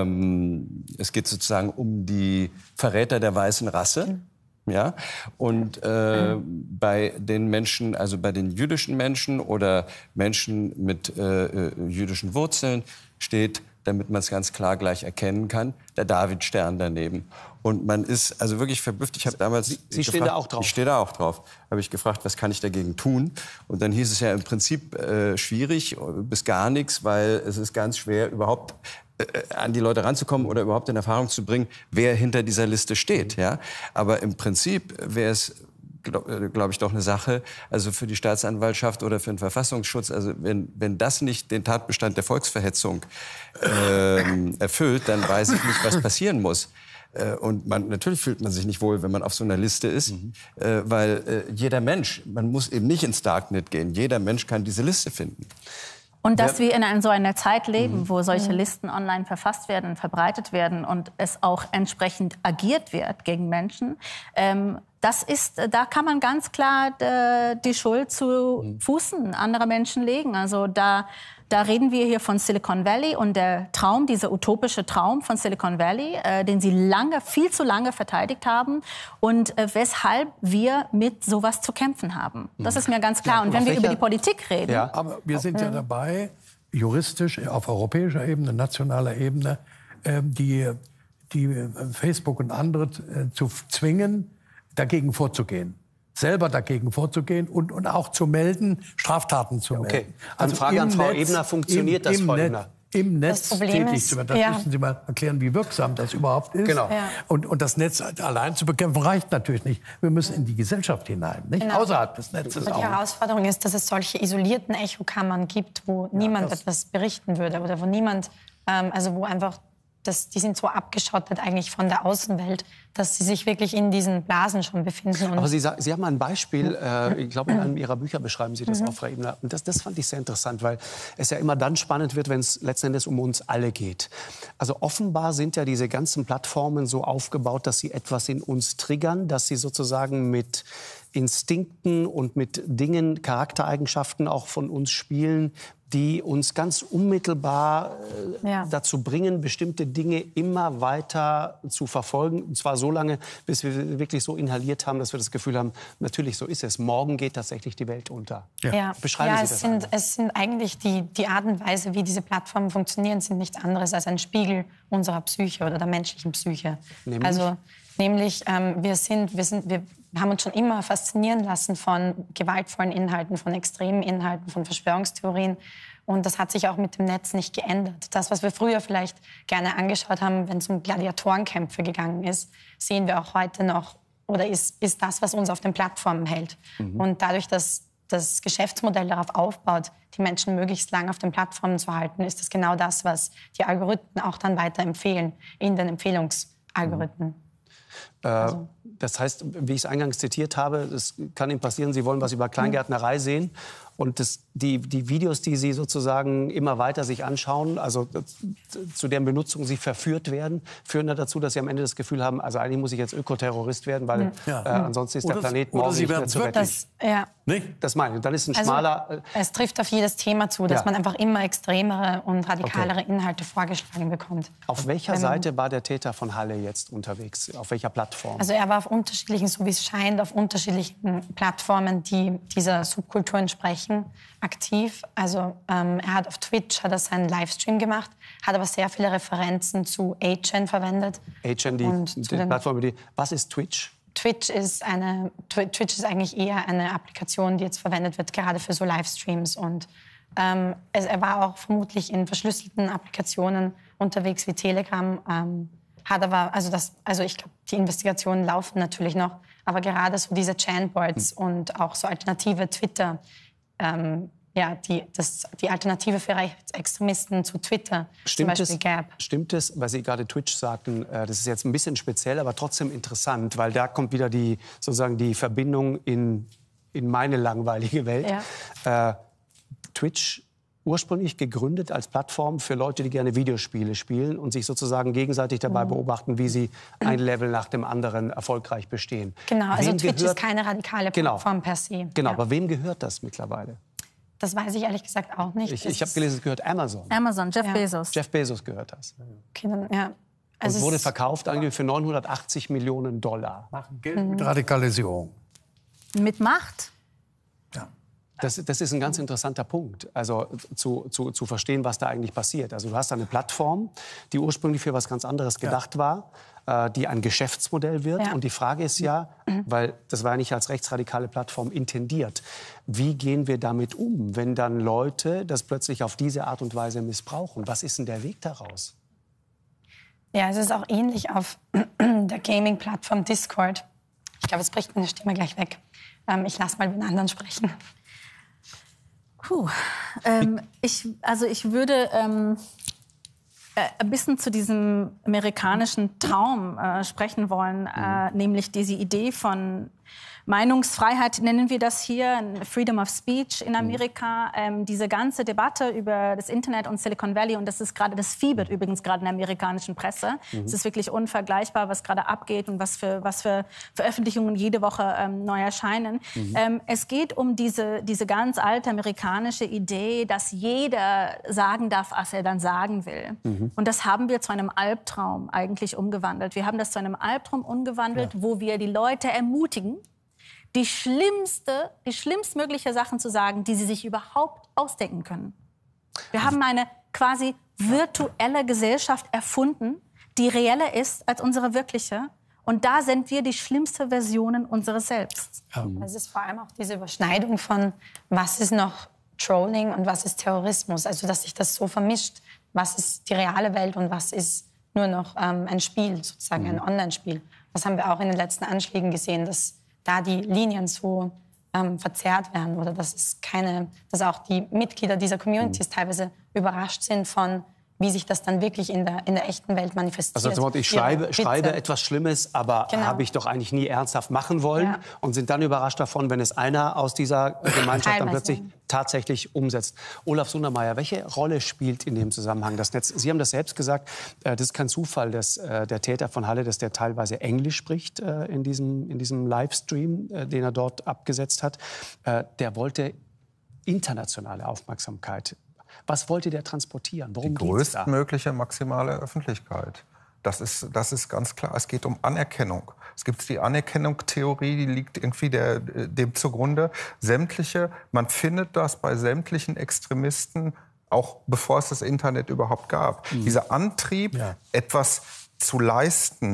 ähm, es geht sozusagen um die Verräter der weißen Rasse. Mhm. Ja, und äh, bei den Menschen, also bei den jüdischen Menschen oder Menschen mit äh, jüdischen Wurzeln steht, damit man es ganz klar gleich erkennen kann, der Davidstern daneben. Und man ist also wirklich verblüfft. Ich habe damals Sie, Sie gefragt, stehen da auch drauf? Ich stehe da auch drauf. Habe ich gefragt, was kann ich dagegen tun? Und dann hieß es ja im Prinzip äh, schwierig bis gar nichts, weil es ist ganz schwer überhaupt an die Leute ranzukommen oder überhaupt in Erfahrung zu bringen, wer hinter dieser Liste steht. Ja? Aber im Prinzip wäre es, glaube glaub ich, doch eine Sache, also für die Staatsanwaltschaft oder für den Verfassungsschutz, also wenn, wenn das nicht den Tatbestand der Volksverhetzung ähm, erfüllt, dann weiß ich nicht, was passieren muss. Und man, natürlich fühlt man sich nicht wohl, wenn man auf so einer Liste ist, mhm. äh, weil äh, jeder Mensch, man muss eben nicht ins Darknet gehen, jeder Mensch kann diese Liste finden. Und dass wir in einer, so einer Zeit leben, Mhm. wo solche Listen online verfasst werden, verbreitet werden und es auch entsprechend agiert wird gegen Menschen, ähm, das ist, da kann man ganz klar äh, die Schuld zu mhm. Füßen anderer Menschen legen. Also da, da reden wir hier von Silicon Valley und der Traum, dieser utopische Traum von Silicon Valley, äh, den sie lange, viel zu lange verteidigt haben und äh, weshalb wir mit sowas zu kämpfen haben. Das ist mir ganz klar. Ja, und wenn wir welcher, über die Politik reden... Ja. Aber wir sind ja dabei, juristisch auf europäischer Ebene, nationaler Ebene, äh, die, die äh, Facebook und andere äh, zu zwingen, dagegen vorzugehen. Selber dagegen vorzugehen und, und auch zu melden, Straftaten zu melden. Okay. Eine Frage an Frau Ebner, funktioniert das, Frau Ebner? Im Netz Problem tätig ist, zu werden. Das ja. müssen Sie mal erklären, wie wirksam das überhaupt ist. Genau. Ja. Und, und das Netz allein zu bekämpfen reicht natürlich nicht. Wir müssen in die Gesellschaft hinein, nicht Genau. außerhalb des Netzes Und die auch. Herausforderung ist, dass es solche isolierten Echokammern gibt, wo niemand das- etwas berichten würde oder wo niemand, ähm, also wo einfach, das, die sind so abgeschottet eigentlich von der Außenwelt, dass sie sich wirklich in diesen Blasen schon befinden. Und Aber Sie, sa- Sie haben ein Beispiel, äh, ich glaube, in einem Ihrer Bücher beschreiben Sie das Mhm. auch, Frau Ebner. Und das, das fand ich sehr interessant, weil es ja immer dann spannend wird, wenn es letzten Endes um uns alle geht. Also offenbar sind ja diese ganzen Plattformen so aufgebaut, dass sie etwas in uns triggern, dass sie sozusagen mit Instinkten und mit Dingen, Charaktereigenschaften auch von uns spielen, die uns ganz unmittelbar äh, Ja. dazu bringen, bestimmte Dinge immer weiter zu verfolgen. Und zwar so lange, bis wir wirklich so inhaliert haben, dass wir das Gefühl haben, natürlich, so ist es. Morgen geht tatsächlich die Welt unter. Ja, Beschreiben ja Sie es, das sind, einmal. es sind eigentlich die, die Art und Weise, wie diese Plattformen funktionieren, sind nichts anderes als ein Spiegel unserer Psyche oder der menschlichen Psyche. Nämlich? Also Nämlich, ähm, wir, sind, wir, sind, wir haben uns schon immer faszinieren lassen von gewaltvollen Inhalten, von extremen Inhalten, von Verschwörungstheorien. Und das hat sich auch mit dem Netz nicht geändert. Das, was wir früher vielleicht gerne angeschaut haben, wenn es um Gladiatorenkämpfe gegangen ist, sehen wir auch heute noch oder ist, ist das, was uns auf den Plattformen hält. Mhm. Und dadurch, dass das Geschäftsmodell darauf aufbaut, die Menschen möglichst lang auf den Plattformen zu halten, ist das genau das, was die Algorithmen auch dann weiterempfehlen in den Empfehlungsalgorithmen. Mhm. Also. Das heißt, wie ich es eingangs zitiert habe, es kann Ihnen passieren, Sie wollen was über Kleingärtnerei sehen und das, die, die Videos, die Sie sozusagen immer weiter sich anschauen, also zu deren Benutzung Sie verführt werden, führen dazu, dass Sie am Ende das Gefühl haben, also eigentlich muss ich jetzt Ökoterrorist werden, weil ja. äh, ansonsten ist oder, der Planet morgen nicht mehr zu retten. Das, ja. das meine ich. Dann ist ein also, schmaler... Äh, es trifft auf jedes Thema zu, dass ja. man einfach immer extremere und radikalere okay. Inhalte vorgeschlagen bekommt. Auf welcher ähm, Seite war der Täter von Halle jetzt unterwegs? Auf welcher Plattform? Also er war auf unterschiedlichen, so wie es scheint, auf unterschiedlichen Plattformen, die dieser Subkultur entsprechen, aktiv. Also ähm, er hat auf Twitch hat er seinen Livestream gemacht, hat aber sehr viele Referenzen zu eight chan verwendet. eight chan, die, die Plattform, die... Was ist Twitch? Twitch ist, eine, Twitch ist eigentlich eher eine Applikation, die jetzt verwendet wird, gerade für so Livestreams. Und ähm, es, er war auch vermutlich in verschlüsselten Applikationen unterwegs wie Telegram. Ähm, hat aber, also, das, also ich glaube, die Investigationen laufen natürlich noch, aber gerade so diese Chanboards hm. und auch so alternative Twitter, ähm, ja, die, das, die Alternative für Rechtsextremisten zu Twitter, stimmt zum Beispiel es, Gap. Stimmt es, weil Sie gerade Twitch sagten, äh, das ist jetzt ein bisschen speziell, aber trotzdem interessant, weil da kommt wieder die, sozusagen die Verbindung in, in meine langweilige Welt. Ja. Äh, Twitch ursprünglich gegründet als Plattform für Leute, die gerne Videospiele spielen und sich sozusagen gegenseitig dabei mhm. beobachten, wie sie ein Level nach dem anderen erfolgreich bestehen. Genau, also wem Twitch gehört, ist keine radikale Plattform genau, per se. Genau, ja. aber wem gehört das mittlerweile? Das weiß ich ehrlich gesagt auch nicht. Ich, ich habe gelesen, es gehört Amazon. Amazon, Jeff ja. Bezos. Jeff Bezos gehört das. Okay, dann, ja. Also und wurde verkauft eigentlich für neunhundertachtzig Millionen Dollar. Machen Geld mhm. mit Radikalisierung. Mit Macht? Ja. Das, das ist ein ganz interessanter Punkt, also zu, zu, zu verstehen, was da eigentlich passiert. Also du hast eine Plattform, die ursprünglich für was ganz anderes gedacht ja. war, äh, die ein Geschäftsmodell wird. Ja. Und die Frage ist ja, mhm. weil das war ja nicht als rechtsradikale Plattform intendiert, wie gehen wir damit um, wenn dann Leute das plötzlich auf diese Art und Weise missbrauchen? Was ist denn der Weg daraus? Ja, es ist auch ähnlich auf der Gaming-Plattform Discord. Ich glaube, es bricht meine Stimme gleich weg. Ähm, ich lasse mal den anderen sprechen. Puh, ähm, ich, also ich würde ähm, äh, ein bisschen zu diesem amerikanischen Traum äh, sprechen wollen, äh, nämlich diese Idee von Meinungsfreiheit, nennen wir das hier, Freedom of Speech in Amerika, ähm, diese ganze Debatte über das Internet und Silicon Valley, und das ist gerade, das fiebert übrigens gerade in der amerikanischen Presse. Mhm. Es ist wirklich unvergleichbar, was gerade abgeht und was für, was für Veröffentlichungen jede Woche ähm, neu erscheinen. Mhm. Ähm, es geht um diese, diese ganz alte amerikanische Idee, dass jeder sagen darf, was er dann sagen will. Mhm. Und das haben wir zu einem Albtraum eigentlich umgewandelt. Wir haben das zu einem Albtraum umgewandelt, ja. wo wir die Leute ermutigen, die schlimmste, die schlimmstmögliche Sachen zu sagen, die sie sich überhaupt ausdenken können. Wir haben eine quasi virtuelle Gesellschaft erfunden, die reeller ist als unsere wirkliche. Und da sind wir die schlimmste Versionen unseres Selbst. Ja. Es ist vor allem auch diese Überschneidung von, was ist noch Trolling und was ist Terrorismus. Also, dass sich das so vermischt. Was ist die reale Welt und was ist nur noch ähm, ein Spiel, sozusagen ein Online-Spiel. Das haben wir auch in den letzten Anschlägen gesehen, dass da die Linien so ähm, verzerrt werden oder dass es keine, dass auch die Mitglieder dieser Communities mhm. teilweise überrascht sind von, wie sich das dann wirklich in der, in der echten Welt manifestiert. Also zum Beispiel, ich schreibe, schreibe etwas Schlimmes, aber genau. habe ich doch eigentlich nie ernsthaft machen wollen ja. und sind dann überrascht davon, wenn es einer aus dieser Gemeinschaft dann plötzlich tatsächlich umsetzt. Olaf Sundermeier, welche Rolle spielt in dem Zusammenhang das Netz? Sie haben das selbst gesagt, das ist kein Zufall, dass der Täter von Halle, dass der teilweise Englisch spricht in diesem, in diesem Livestream, den er dort abgesetzt hat. Der wollte internationale Aufmerksamkeit. Was wollte der transportieren? Worum die größtmögliche maximale Öffentlichkeit. Das ist, das ist ganz klar. Es geht um Anerkennung. Es gibt die Anerkennungstheorie, die liegt irgendwie der, dem zugrunde. Sämtliche, man findet das bei sämtlichen Extremisten, auch bevor es das Internet überhaupt gab. Mhm. Dieser Antrieb, ja. etwas zu leisten,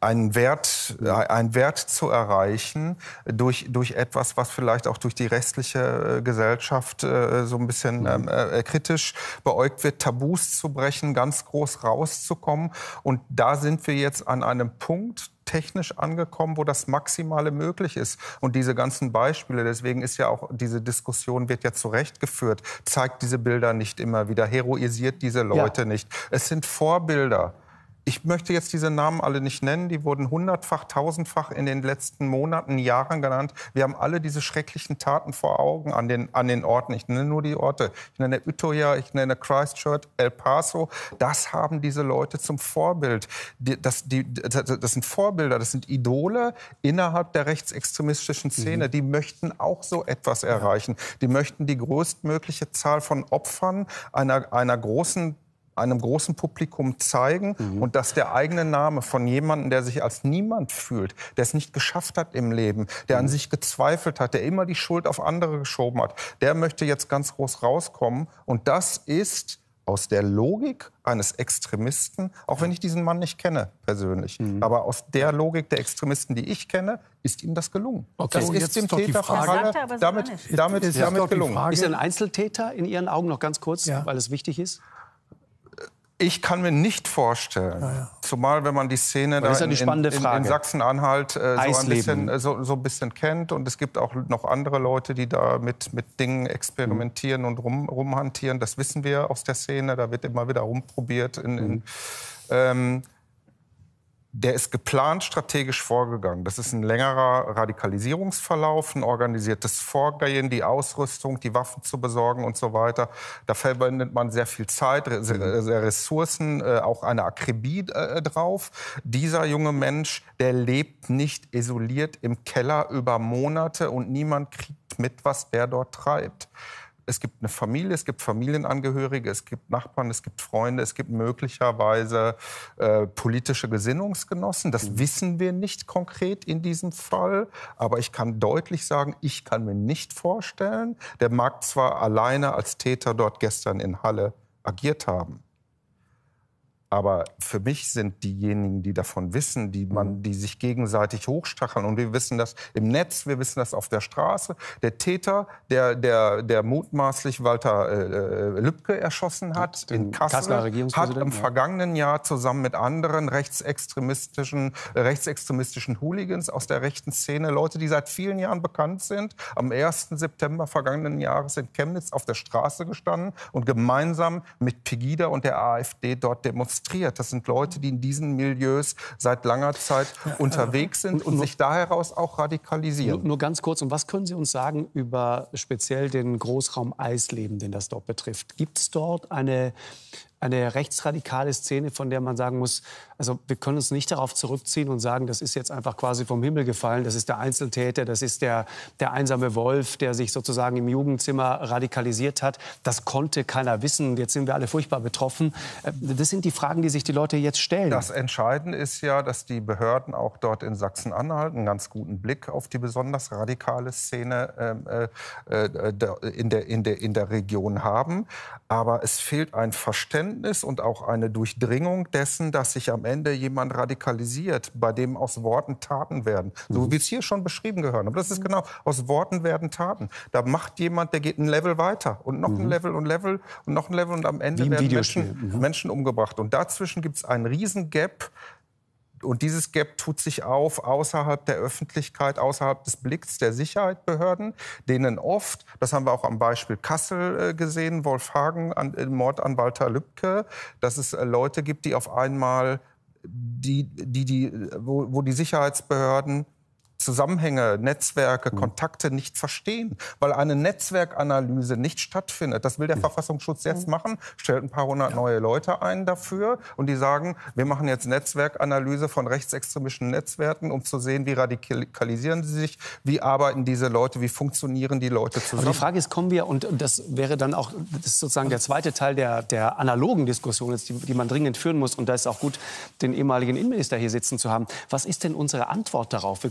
einen Wert, einen Wert zu erreichen durch, durch etwas, was vielleicht auch durch die restliche Gesellschaft äh, so ein bisschen ähm, äh, kritisch beäugt wird, Tabus zu brechen, ganz groß rauszukommen. Und da sind wir jetzt an einem Punkt, technisch angekommen, wo das Maximale möglich ist. Und diese ganzen Beispiele, deswegen ist ja auch diese Diskussion, wird ja zurechtgeführt, zeigt diese Bilder nicht immer wieder, heroisiert diese Leute ja. nicht. Es sind Vorbilder. Ich möchte jetzt diese Namen alle nicht nennen, die wurden hundertfach, tausendfach in den letzten Monaten, Jahren genannt. Wir haben alle diese schrecklichen Taten vor Augen an den, an den Orten. Ich nenne nur die Orte. Ich nenne Utøya, ich nenne Christchurch, El Paso. Das haben diese Leute zum Vorbild. Die, das, die, das sind Vorbilder, das sind Idole innerhalb der rechtsextremistischen Szene. Mhm. Die möchten auch so etwas erreichen. Die möchten die größtmögliche Zahl von Opfern einer, einer großen einem großen Publikum zeigen mhm. und dass der eigene Name von jemandem, der sich als niemand fühlt, der es nicht geschafft hat im Leben, der mhm. an sich gezweifelt hat, der immer die Schuld auf andere geschoben hat, der möchte jetzt ganz groß rauskommen. Und das ist aus der Logik eines Extremisten, auch wenn ich diesen Mann nicht kenne persönlich, mhm. aber aus der Logik der Extremisten, die ich kenne, ist ihm das gelungen. Okay. Das Und ist dem Täter von Halle damit, damit, damit, ist damit gelungen. Ist er ein Einzeltäter in Ihren Augen noch ganz kurz, ja. weil es wichtig ist? Ich kann mir nicht vorstellen, ja, ja. zumal wenn man die Szene da in, in, in, in Sachsen-Anhalt äh, so, ein bisschen, äh, so, so ein bisschen kennt. Und es gibt auch noch andere Leute, die da mit, mit Dingen experimentieren mhm. und rum, rumhantieren. Das wissen wir aus der Szene, da wird immer wieder rumprobiert. In, in, mhm. ähm, der ist geplant strategisch vorgegangen. Das ist ein längerer Radikalisierungsverlauf, ein organisiertes Vorgehen, die Ausrüstung, die Waffen zu besorgen und so weiter. Da verwendet man sehr viel Zeit, Ressourcen, auch eine Akribie drauf. Dieser junge Mensch, der lebt nicht isoliert im Keller über Monate und niemand kriegt mit, was der dort treibt. Es gibt eine Familie, es gibt Familienangehörige, es gibt Nachbarn, es gibt Freunde, es gibt möglicherweise äh, politische Gesinnungsgenossen. Das mhm. wissen wir nicht konkret in diesem Fall. Aber ich kann deutlich sagen, ich kann mir nicht vorstellen, der mag zwar alleine als Täter dort gestern in Halle agiert haben. Aber für mich sind diejenigen, die davon wissen, die, man, die sich gegenseitig hochstacheln. Und wir wissen das im Netz, wir wissen das auf der Straße. Der Täter, der, der, der mutmaßlich Walter äh, Lübcke erschossen hat in Kassel, hat im vergangenen Jahr zusammen mit anderen rechtsextremistischen, äh, rechtsextremistischen Hooligans aus der rechten Szene, Leute, die seit vielen Jahren bekannt sind, am ersten September vergangenen Jahres in Chemnitz auf der Straße gestanden und gemeinsam mit Pegida und der AfD dort demonstriert. Das sind Leute, die in diesen Milieus seit langer Zeit ja, unterwegs sind und, und sich da heraus auch radikalisieren. Nur, nur ganz kurz, und was können Sie uns sagen über speziell den Großraum Eisleben, den das dort betrifft? Gibt es dort eine, eine rechtsradikale Szene, von der man sagen muss, also wir können uns nicht darauf zurückziehen und sagen, das ist jetzt einfach quasi vom Himmel gefallen, das ist der Einzeltäter, das ist der, der einsame Wolf, der sich sozusagen im Jugendzimmer radikalisiert hat. Das konnte keiner wissen, jetzt sind wir alle furchtbar betroffen. Das sind die Fragen, die sich die Leute jetzt stellen. Das Entscheidende ist ja, dass die Behörden auch dort in Sachsen-Anhalt einen ganz guten Blick auf die besonders radikale Szene äh, äh, in, der, in, der, in der Region haben. Aber es fehlt ein Verständnis und auch eine Durchdringung dessen, dass sich am Ende jemand radikalisiert, bei dem aus Worten Taten werden. So mhm. wie es hier schon beschrieben gehört. Aber das ist genau, aus Worten werden Taten. Da macht jemand, der geht ein Level weiter und noch mhm. ein Level und Level und noch ein Level und am Ende werden Menschen, mhm. Menschen umgebracht. Und dazwischen gibt es einen riesen Gap. Und dieses Gap tut sich auf außerhalb der Öffentlichkeit, außerhalb des Blicks der Sicherheitsbehörden, denen oft, das haben wir auch am Beispiel Kassel äh, gesehen, Wolfhagen, an, äh, Mord an Walter Lübcke, dass es äh, Leute gibt, die auf einmal, die, die, die, wo, wo die Sicherheitsbehörden Zusammenhänge, Netzwerke, mhm. Kontakte nicht verstehen, weil eine Netzwerkanalyse nicht stattfindet. Das will der mhm. Verfassungsschutz jetzt machen, stellt ein paar hundert ja. neue Leute ein dafür und die sagen, wir machen jetzt Netzwerkanalyse von rechtsextremistischen Netzwerken, um zu sehen, wie radikalisieren sie sich, wie arbeiten diese Leute, wie funktionieren die Leute zusammen. Aber die Frage ist, kommen wir, und das wäre dann auch, das ist sozusagen der zweite Teil der, der analogen Diskussion, die, die man dringend führen muss, und da ist auch gut, den ehemaligen Innenminister hier sitzen zu haben. Was ist denn unsere Antwort darauf? Wir können uns ja.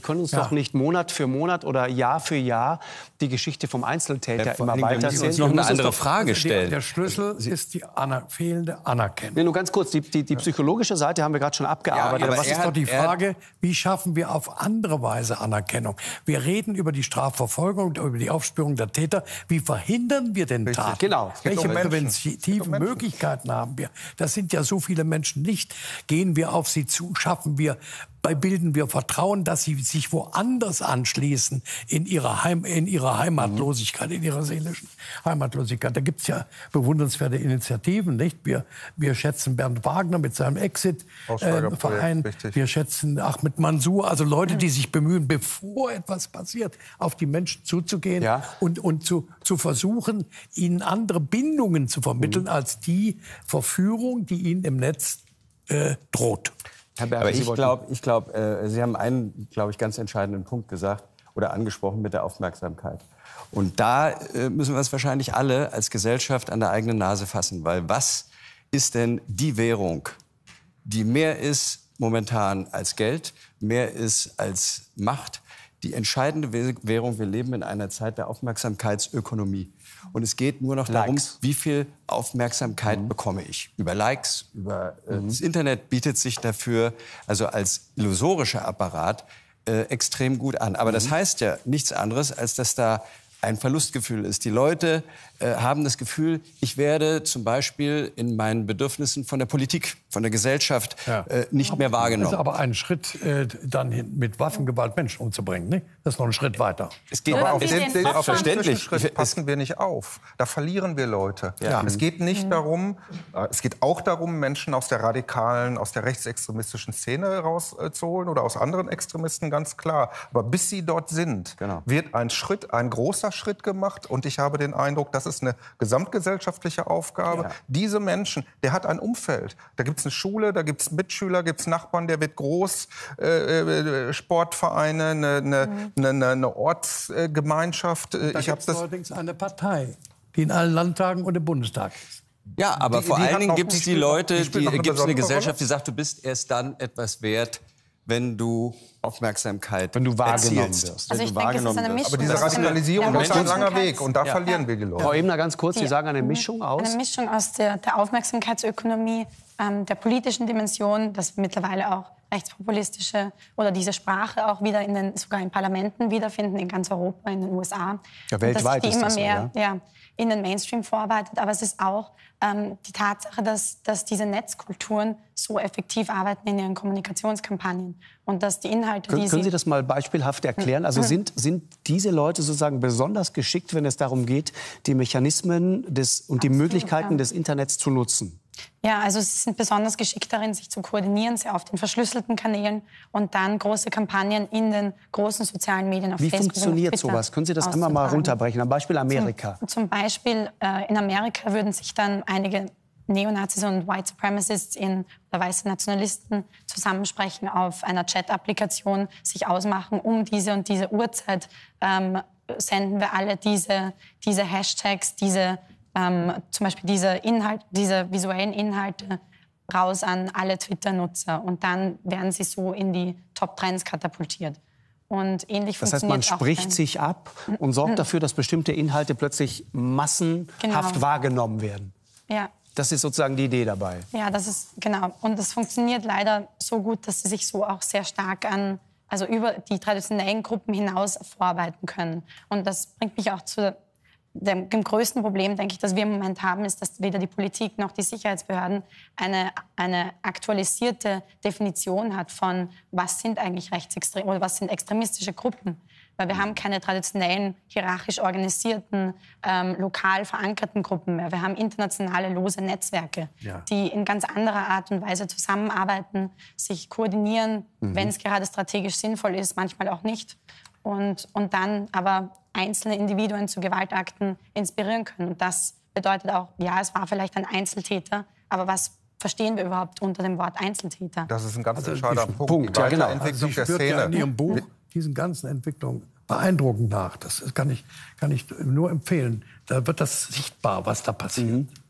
doch nicht Monat für Monat oder Jahr für Jahr die Geschichte vom Einzeltäter Ja, vor immer allen Dingen, weiter wenn Sie sehen. uns noch eine Wir müssen andere doch- Frage Der, stellen. der Schlüssel ist die aner fehlende Anerkennung. Nee, nur ganz kurz, die, die, die psychologische Seite haben wir gerade schon abgearbeitet. Ja, Aber aber was er ist hat- doch die er hat- Frage, wie schaffen wir auf andere Weise Anerkennung? Wir reden über die Strafverfolgung, über die Aufspürung der Täter. Wie verhindern wir den Taten? Genau. Es geht Welche um Menschen. präventive Es geht um Menschen. Möglichkeiten haben wir? Das sind ja so viele Menschen nicht. Gehen wir auf sie zu, schaffen wir, bei bilden wir Vertrauen, dass sie sich woanders anschließen in ihrer, Heim, in ihrer Heimatlosigkeit, in ihrer seelischen Heimatlosigkeit. Da gibt es ja bewundernswerte Initiativen, nicht? Wir, wir schätzen Bernd Wagner mit seinem Aussteigerprojekt, Exit-Verein. richtig. Wir schätzen Ahmed Mansour, also Leute, die sich bemühen, bevor etwas passiert, auf die Menschen zuzugehen Ja. und, und zu, zu versuchen, ihnen andere Bindungen zu vermitteln, als die Verführung, die ihnen im Netz äh, droht. Herr Berger, Aber Sie ich wollten- glaube, ich glaub, äh, Sie haben einen, glaube ich, ganz entscheidenden Punkt gesagt oder angesprochen mit der Aufmerksamkeit. Und da äh, müssen wir es wahrscheinlich alle als Gesellschaft an der eigenen Nase fassen. Weil was ist denn die Währung, die mehr ist momentan als Geld, mehr ist als Macht? Die entscheidende Währung, wir leben in einer Zeit der Aufmerksamkeitsökonomie. Und es geht nur noch darum, Likes. wie viel Aufmerksamkeit bekomme ich. Über Likes, über äh, das Internet bietet sich dafür, also als illusorischer Apparat, äh, extrem gut an. Aber das heißt ja nichts anderes, als dass da ein Verlustgefühl ist. Die Leute äh, haben das Gefühl, ich werde zum Beispiel in meinen Bedürfnissen von der Politik, von der Gesellschaft Ja. äh, nicht mehr Das ist wahrgenommen. aber ein Schritt, äh, dann hin, mit Waffengewalt Menschen umzubringen. Ne? Das ist noch ein Schritt weiter. Es geht Aber Aber auf Sie den, den den, auf den Verständlich. Zwischenschritt Es- passen wir nicht auf. Da verlieren wir Leute. Ja. Es geht nicht darum, äh, es geht auch darum, Menschen aus der radikalen, aus der rechtsextremistischen Szene rauszuholen oder aus anderen Extremisten, ganz klar. Aber bis sie dort sind, Genau. wird ein Schritt, ein großer Schritt gemacht. Und ich habe den Eindruck, das ist eine gesamtgesellschaftliche Aufgabe. Ja. Diese Menschen, der hat ein Umfeld. Da gibt es eine Schule, da gibt es Mitschüler, gibt es Nachbarn, der wird groß, äh, äh, Sportvereine, eine, eine, eine, eine Ortsgemeinschaft. Äh, Da ich habe gibt es das. allerdings eine Partei, die in allen Landtagen und im Bundestag ist. Ja, aber Die- vor die hat allen Dingen noch- gibt die es die spielt noch- Leute, die die, spielt noch eine gibt es eine besondere Gesellschaft, die sagt, du bist erst dann etwas wert, wenn du Aufmerksamkeit Wenn du wahrgenommen erzielst. wirst. Also Wenn ich du denke, es ist wahrgenommen eine wirst. Mischung. Aber diese Das ist eine- Radikalisierung ja, ist ein langer Aufmerksamkeit- Weg und da Ja. verlieren wir die Leute. Frau Ebner, ganz kurz, Sie Die- sagen eine Mischung aus? Eine Mischung aus der, der Aufmerksamkeitsökonomie, ähm, der politischen Dimension, dass mittlerweile auch rechtspopulistische oder diese Sprache auch wieder in den, sogar in Parlamenten wiederfinden, in ganz Europa, in den U S A. Ja, Und dass weltweit sich die ist immer das so, mehr ja, in den Mainstream vorarbeitet. Aber es ist auch ähm, die Tatsache, dass, dass diese Netzkulturen so effektiv arbeiten in ihren Kommunikationskampagnen und dass die Inhalte, Können, die können Sie das mal beispielhaft erklären? Also sind, sind diese Leute sozusagen besonders geschickt, wenn es darum geht, die Mechanismen des, und die Absolut, Möglichkeiten ja. des Internets zu nutzen? Ja, also sie sind besonders geschickt darin, sich zu koordinieren, sehr auf den verschlüsselten Kanälen und dann große Kampagnen in den großen sozialen Medien auf Wie Facebook funktioniert und Twitter sowas? Können Sie das einmal mal auszutragen. runterbrechen? Am Beispiel Amerika. Zum, zum Beispiel äh, in Amerika würden sich dann einige Neonazis und White Supremacists in, oder weiße Nationalisten zusammensprechen auf einer Chat-Applikation, sich ausmachen, um diese und diese Uhrzeit ähm, senden wir alle diese, diese Hashtags, diese ähm, zum Beispiel diese Inhalt, diese visuellen Inhalte raus an alle Twitter-Nutzer und dann werden sie so in die Top-Trends katapultiert. Und ähnlich Das heißt, man funktioniert auch spricht beim- sich ab und sorgt dafür, dass bestimmte Inhalte plötzlich massenhaft Genau. wahrgenommen werden. Ja. Das ist sozusagen die Idee dabei. Ja, das ist genau. Und das funktioniert leider so gut, dass sie sich so auch sehr stark an, also über die traditionellen Gruppen hinaus vorarbeiten können. Und das bringt mich auch zu dem, dem größten Problem, denke ich, das wir im Moment haben, ist, dass weder die Politik noch die Sicherheitsbehörden eine, eine aktualisierte Definition hat von, was sind eigentlich rechtsextrem oder was sind extremistische Gruppen. Weil wir haben keine traditionellen, hierarchisch organisierten, ähm, lokal verankerten Gruppen mehr. Wir haben internationale lose Netzwerke, Ja. die in ganz anderer Art und Weise zusammenarbeiten, sich koordinieren, wenn es gerade strategisch sinnvoll ist, manchmal auch nicht. Und, und dann aber einzelne Individuen zu Gewaltakten inspirieren können. Und das bedeutet auch, ja, es war vielleicht ein Einzeltäter, aber was verstehen wir überhaupt unter dem Wort Einzeltäter? Das ist ein ganz Also entscheidender die- Punkt. Punkt, die ja, genau. Weiterentwicklung Sie der spürt ja in Szene. Ihrem Buch diesen ganzen Entwicklungen beeindruckend nach. Das kann ich, kann ich nur empfehlen. Da wird das sichtbar, was da passiert.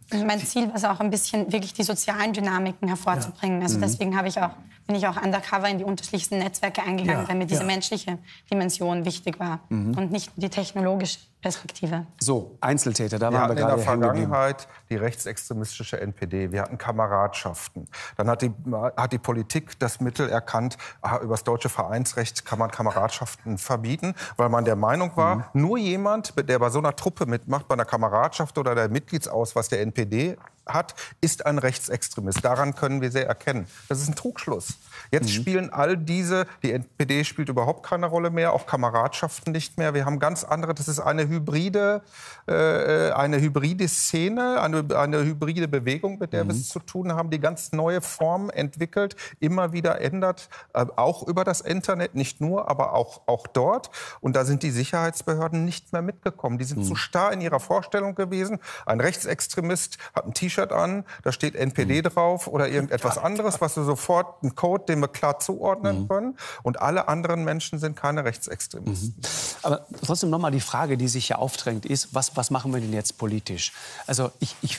Mein Ziel war es auch ein bisschen, wirklich die sozialen Dynamiken hervorzubringen. Also deswegen habe ich auch, bin ich auch undercover in die unterschiedlichsten Netzwerke eingegangen, Ja, weil mir diese ja. menschliche Dimension wichtig war und nicht die technologische Perspektive. So, Einzeltäter, da Wir waren hatten wir in der gerade hängen geblieben. Vergangenheit die rechtsextremistische N P D. Wir hatten Kameradschaften. Dann hat die, hat die Politik das Mittel erkannt, aha, über das deutsche Vereinsrecht kann man Kameradschaften verbieten, weil man der Meinung war, mhm. nur jemand, der bei so einer Truppe mitmacht, bei einer Kameradschaft oder der Mitgliedsausweis der N P D hat, ist ein Rechtsextremist. Daran können wir sehr erkennen. Das ist ein Trugschluss. Jetzt mhm. spielen all diese, die N P D spielt überhaupt keine Rolle mehr, auch Kameradschaften nicht mehr. Wir haben ganz andere, das ist eine hybride, äh, eine hybride Szene, eine, eine hybride Bewegung, mit der mhm. wir es zu tun haben, die ganz neue Formen entwickelt, immer wieder ändert, äh, auch über das Internet, nicht nur, aber auch, auch dort. Und da sind die Sicherheitsbehörden nicht mehr mitgekommen. Die sind mhm. zu starr in ihrer Vorstellung gewesen. Ein Rechtsextremist hat ein T-Shirt an, da steht N P D mhm. drauf oder irgendetwas anderes, was wir sofort, ein Code, den wir klar zuordnen mhm. können. Und alle anderen Menschen sind keine Rechtsextremisten. Mhm. Aber trotzdem noch mal die Frage, die sich ja aufdrängt, ist, was, was machen wir denn jetzt politisch? Also ich, ich,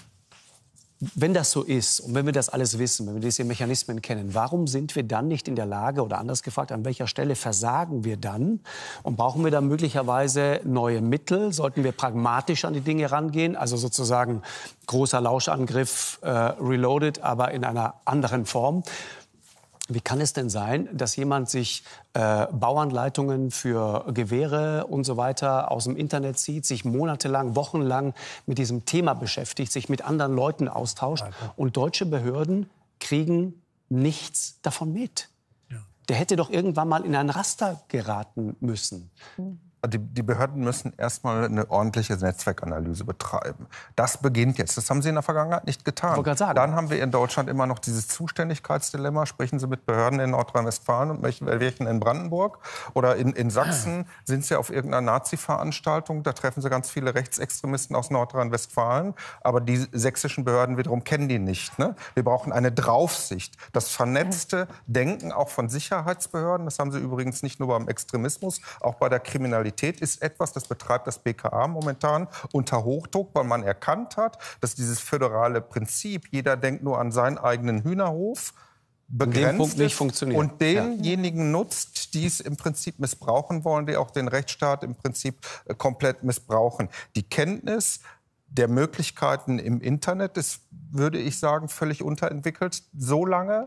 wenn das so ist und wenn wir das alles wissen, wenn wir diese Mechanismen kennen, warum sind wir dann nicht in der Lage, oder anders gefragt, an welcher Stelle versagen wir dann? Und brauchen wir dann möglicherweise neue Mittel? Sollten wir pragmatisch an die Dinge rangehen? Also sozusagen großer Lauschangriff, äh, reloaded, aber in einer anderen Form. Wie kann es denn sein, dass jemand sich äh, Bauanleitungen für Gewehre und so weiter aus dem Internet zieht, sich monatelang, wochenlang mit diesem Thema beschäftigt, sich mit anderen Leuten austauscht und deutsche Behörden kriegen nichts davon mit? Ja. Der hätte doch irgendwann mal in ein Raster geraten müssen. Die, die Behörden müssen erstmal eine ordentliche Netzwerkanalyse betreiben. Das beginnt jetzt. Das haben sie in der Vergangenheit nicht getan. Dann haben wir in Deutschland immer noch dieses Zuständigkeitsdilemma. Sprechen Sie mit Behörden in Nordrhein-Westfalen und welchen in Brandenburg? Oder in, in Sachsen sind Sie auf irgendeiner Nazi-Veranstaltung. Da treffen Sie ganz viele Rechtsextremisten aus Nordrhein-Westfalen. Aber die sächsischen Behörden wiederum kennen die nicht. Ne? Wir brauchen eine Draufsicht. Das vernetzte Denken auch von Sicherheitsbehörden. Das haben Sie übrigens nicht nur beim Extremismus, auch bei der Kriminalität. Ist etwas, das betreibt das B K A momentan unter Hochdruck, weil man erkannt hat, dass dieses föderale Prinzip, jeder denkt nur an seinen eigenen Hühnerhof, begrenzt nicht funktioniert. Und denjenigen ja. nutzt, die es im Prinzip missbrauchen wollen, die auch den Rechtsstaat im Prinzip äh, komplett missbrauchen. Die Kenntnis der Möglichkeiten im Internet ist, würde ich sagen, völlig unterentwickelt, solange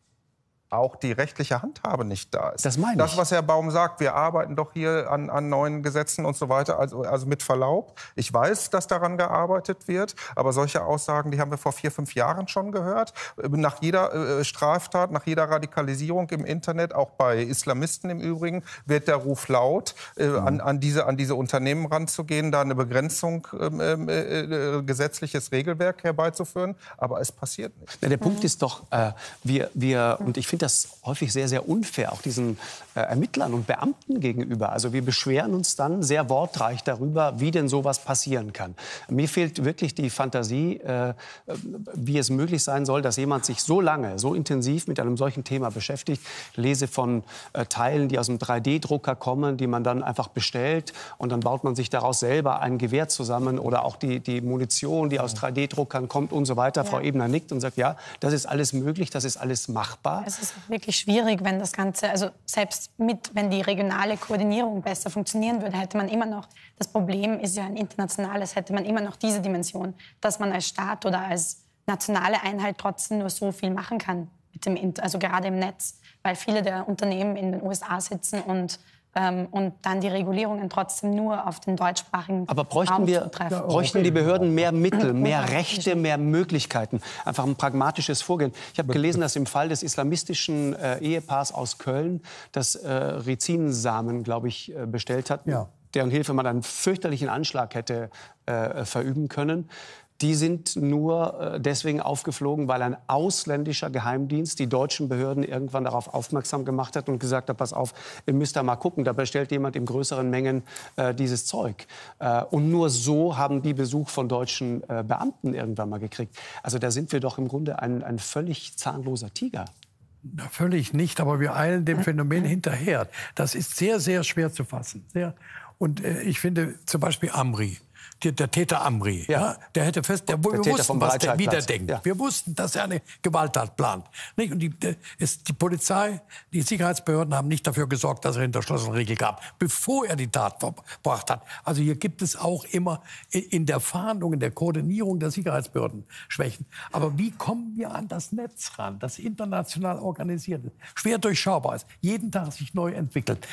auch die rechtliche Handhabe nicht da ist. Das meine ich. Das, was Herr Baum sagt, wir arbeiten doch hier an, an neuen Gesetzen und so weiter, also, also mit Verlaub. Ich weiß, dass daran gearbeitet wird, aber solche Aussagen, die haben wir vor vier, fünf Jahren schon gehört. Nach jeder äh, Straftat, nach jeder Radikalisierung im Internet, auch bei Islamisten im Übrigen, wird der Ruf laut, äh, mhm. an, an, diese, an diese Unternehmen ranzugehen, da eine Begrenzung, äh, äh, gesetzliches Regelwerk herbeizuführen. Aber es passiert nicht. Na, der mhm. Punkt ist doch, äh, wir, wir, und ich finde das häufig sehr, sehr unfair, auch diesen äh, Ermittlern und Beamten gegenüber. Also wir beschweren uns dann sehr wortreich darüber, wie denn sowas passieren kann. Mir fehlt wirklich die Fantasie, äh, wie es möglich sein soll, dass jemand sich so lange, so intensiv mit einem solchen Thema beschäftigt. Ich lese von äh, Teilen, die aus dem drei D Drucker kommen, die man dann einfach bestellt und dann baut man sich daraus selber ein Gewehr zusammen oder auch die, die Munition, die aus drei D Druckern kommt und so weiter. Ja. Frau Ebner nickt und sagt, ja, das ist alles möglich, das ist alles machbar. Es ist wirklich schwierig, wenn das Ganze, also selbst mit, wenn die regionale Koordinierung besser funktionieren würde, hätte man immer noch, das Problem ist ja ein internationales, hätte man immer noch diese Dimension, dass man als Staat oder als nationale Einheit trotzdem nur so viel machen kann, mit dem, also gerade im Netz, weil viele der Unternehmen in den U S A sitzen und Ähm, und dann die Regulierungen trotzdem nur auf den deutschsprachigen Aber bräuchten Raum wir, zutreffen. bräuchten die Behörden mehr Mittel, mehr Rechte, mehr Möglichkeiten? Einfach ein pragmatisches Vorgehen. Ich habe gelesen, dass im Fall des islamistischen äh, Ehepaars aus Köln, das äh, Rizinsamen, glaube ich, äh, bestellt hat, ja. deren Hilfe man einen fürchterlichen Anschlag hätte äh, verüben können. Die sind nur deswegen aufgeflogen, weil ein ausländischer Geheimdienst die deutschen Behörden irgendwann darauf aufmerksam gemacht hat und gesagt hat, pass auf, ihr müsst da mal gucken, da bestellt jemand in größeren Mengen äh, dieses Zeug. Äh, und nur so haben die Besuch von deutschen äh, Beamten irgendwann mal gekriegt. Also da sind wir doch im Grunde ein, ein völlig zahnloser Tiger. Na, völlig nicht, aber wir eilen dem Phänomen hinterher. Das ist sehr, sehr schwer zu fassen. Sehr. Und äh, ich finde zum Beispiel Amri. der, der Täter Amri, ja. Ja, der hätte fest, der, der wir Täter wussten, was der wieder denkt. Ja. Wir wussten, dass er eine Gewalttat plant. Nicht? Und die, ist, die Polizei, die Sicherheitsbehörden haben nicht dafür gesorgt, dass er hinter Schloss und Riegel gab, bevor er die Tat verbracht hat. Also hier gibt es auch immer in der Fahndung, in der Koordinierung der Sicherheitsbehörden Schwächen. Aber wie kommen wir an das Netz ran, das international organisiert ist, schwer durchschaubar ist, jeden Tag sich neu entwickelt?